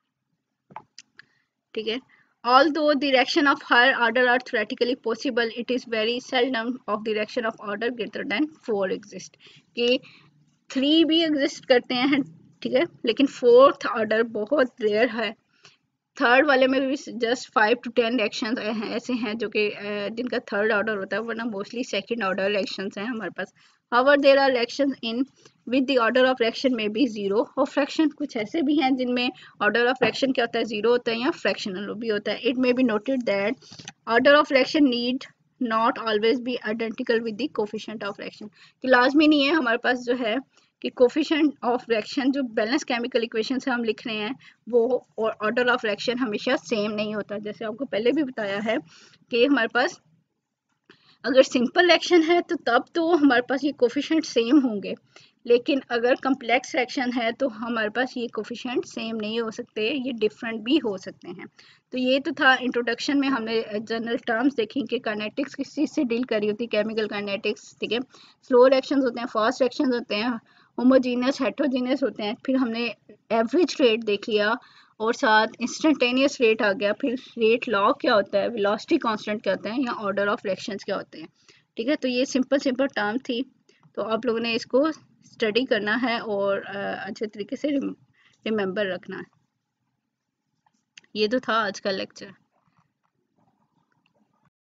ठीक है। Although the reaction of higher order are theoretically possible, it is very seldom of the reaction of order greater than 4 exist, कि 3 भी एग्जिस्ट करते हैं, ठीक है, लेकिन फोर्थ ऑर्डर बहुत रेयर है। थर्ड वाले में भी जस्ट 5 to 10 रिएक्शंस ऐसे हैं जो कि जिनका थर्ड ऑर्डर होता है, वरना मोस्टली सेकंड ऑर्डर रिएक्शंस हैं हमारे पास। However, there are reactions in with the order of reaction may be zero or fraction, कुछ ऐसे भी हैं जिनमें order of reaction क्या होता है, जीरो होता है या fractional भी होता है। It may be noted that order of reaction need not always be identical with the coefficient of reaction, कि लाजमी नहीं है हमारे पास जो है कि कोफिशिएंट ऑफ रिएक्शन जो बैलेंस केमिकल इक्वेशन से हम लिख रहे हैं वो और ऑर्डर ऑफ रिएक्शन हमेशा सेम नहीं होता। जैसे आपको पहले भी बताया है कि हमारे पास अगर सिंपल रिएक्शन है तो तब तो हमारे पास ये कोफिशिएंट सेम होंगे, लेकिन अगर कम्प्लेक्स रिएक्शन है तो हमारे पास ये कोफिशिएंट सेम नहीं हो सकते, ये डिफरेंट भी हो सकते हैं। तो ये तो था इंट्रोडक्शन में हमने जनरल टर्म्स देखी कि काइनेटिक्स किस चीज़ से डील करी होती है, केमिकल काइनेटिक्स, ठीक है। स्लो रिएक्शंस होते हैं, फास्ट रिएक्शंस होते हैं, होमोजीनियस हेट्रोजीनियस होते हैं, फिर हमने एवरेज रेट देख लिया और साथ इंस्टेंटेनियस रेट आ गया, फिर रेट लॉ क्या होता है, वेलोसिटी कांस्टेंट क्या होता है, या ऑर्डर ऑफ रिएक्शंस क्या होते हैं, ठीक है। तो ये सिंपल टर्म थी, तो आप लोगों ने इसको स्टडी करना है और अच्छे तरीके से रिमेंबर रखना है। ये तो था आज का लेक्चर।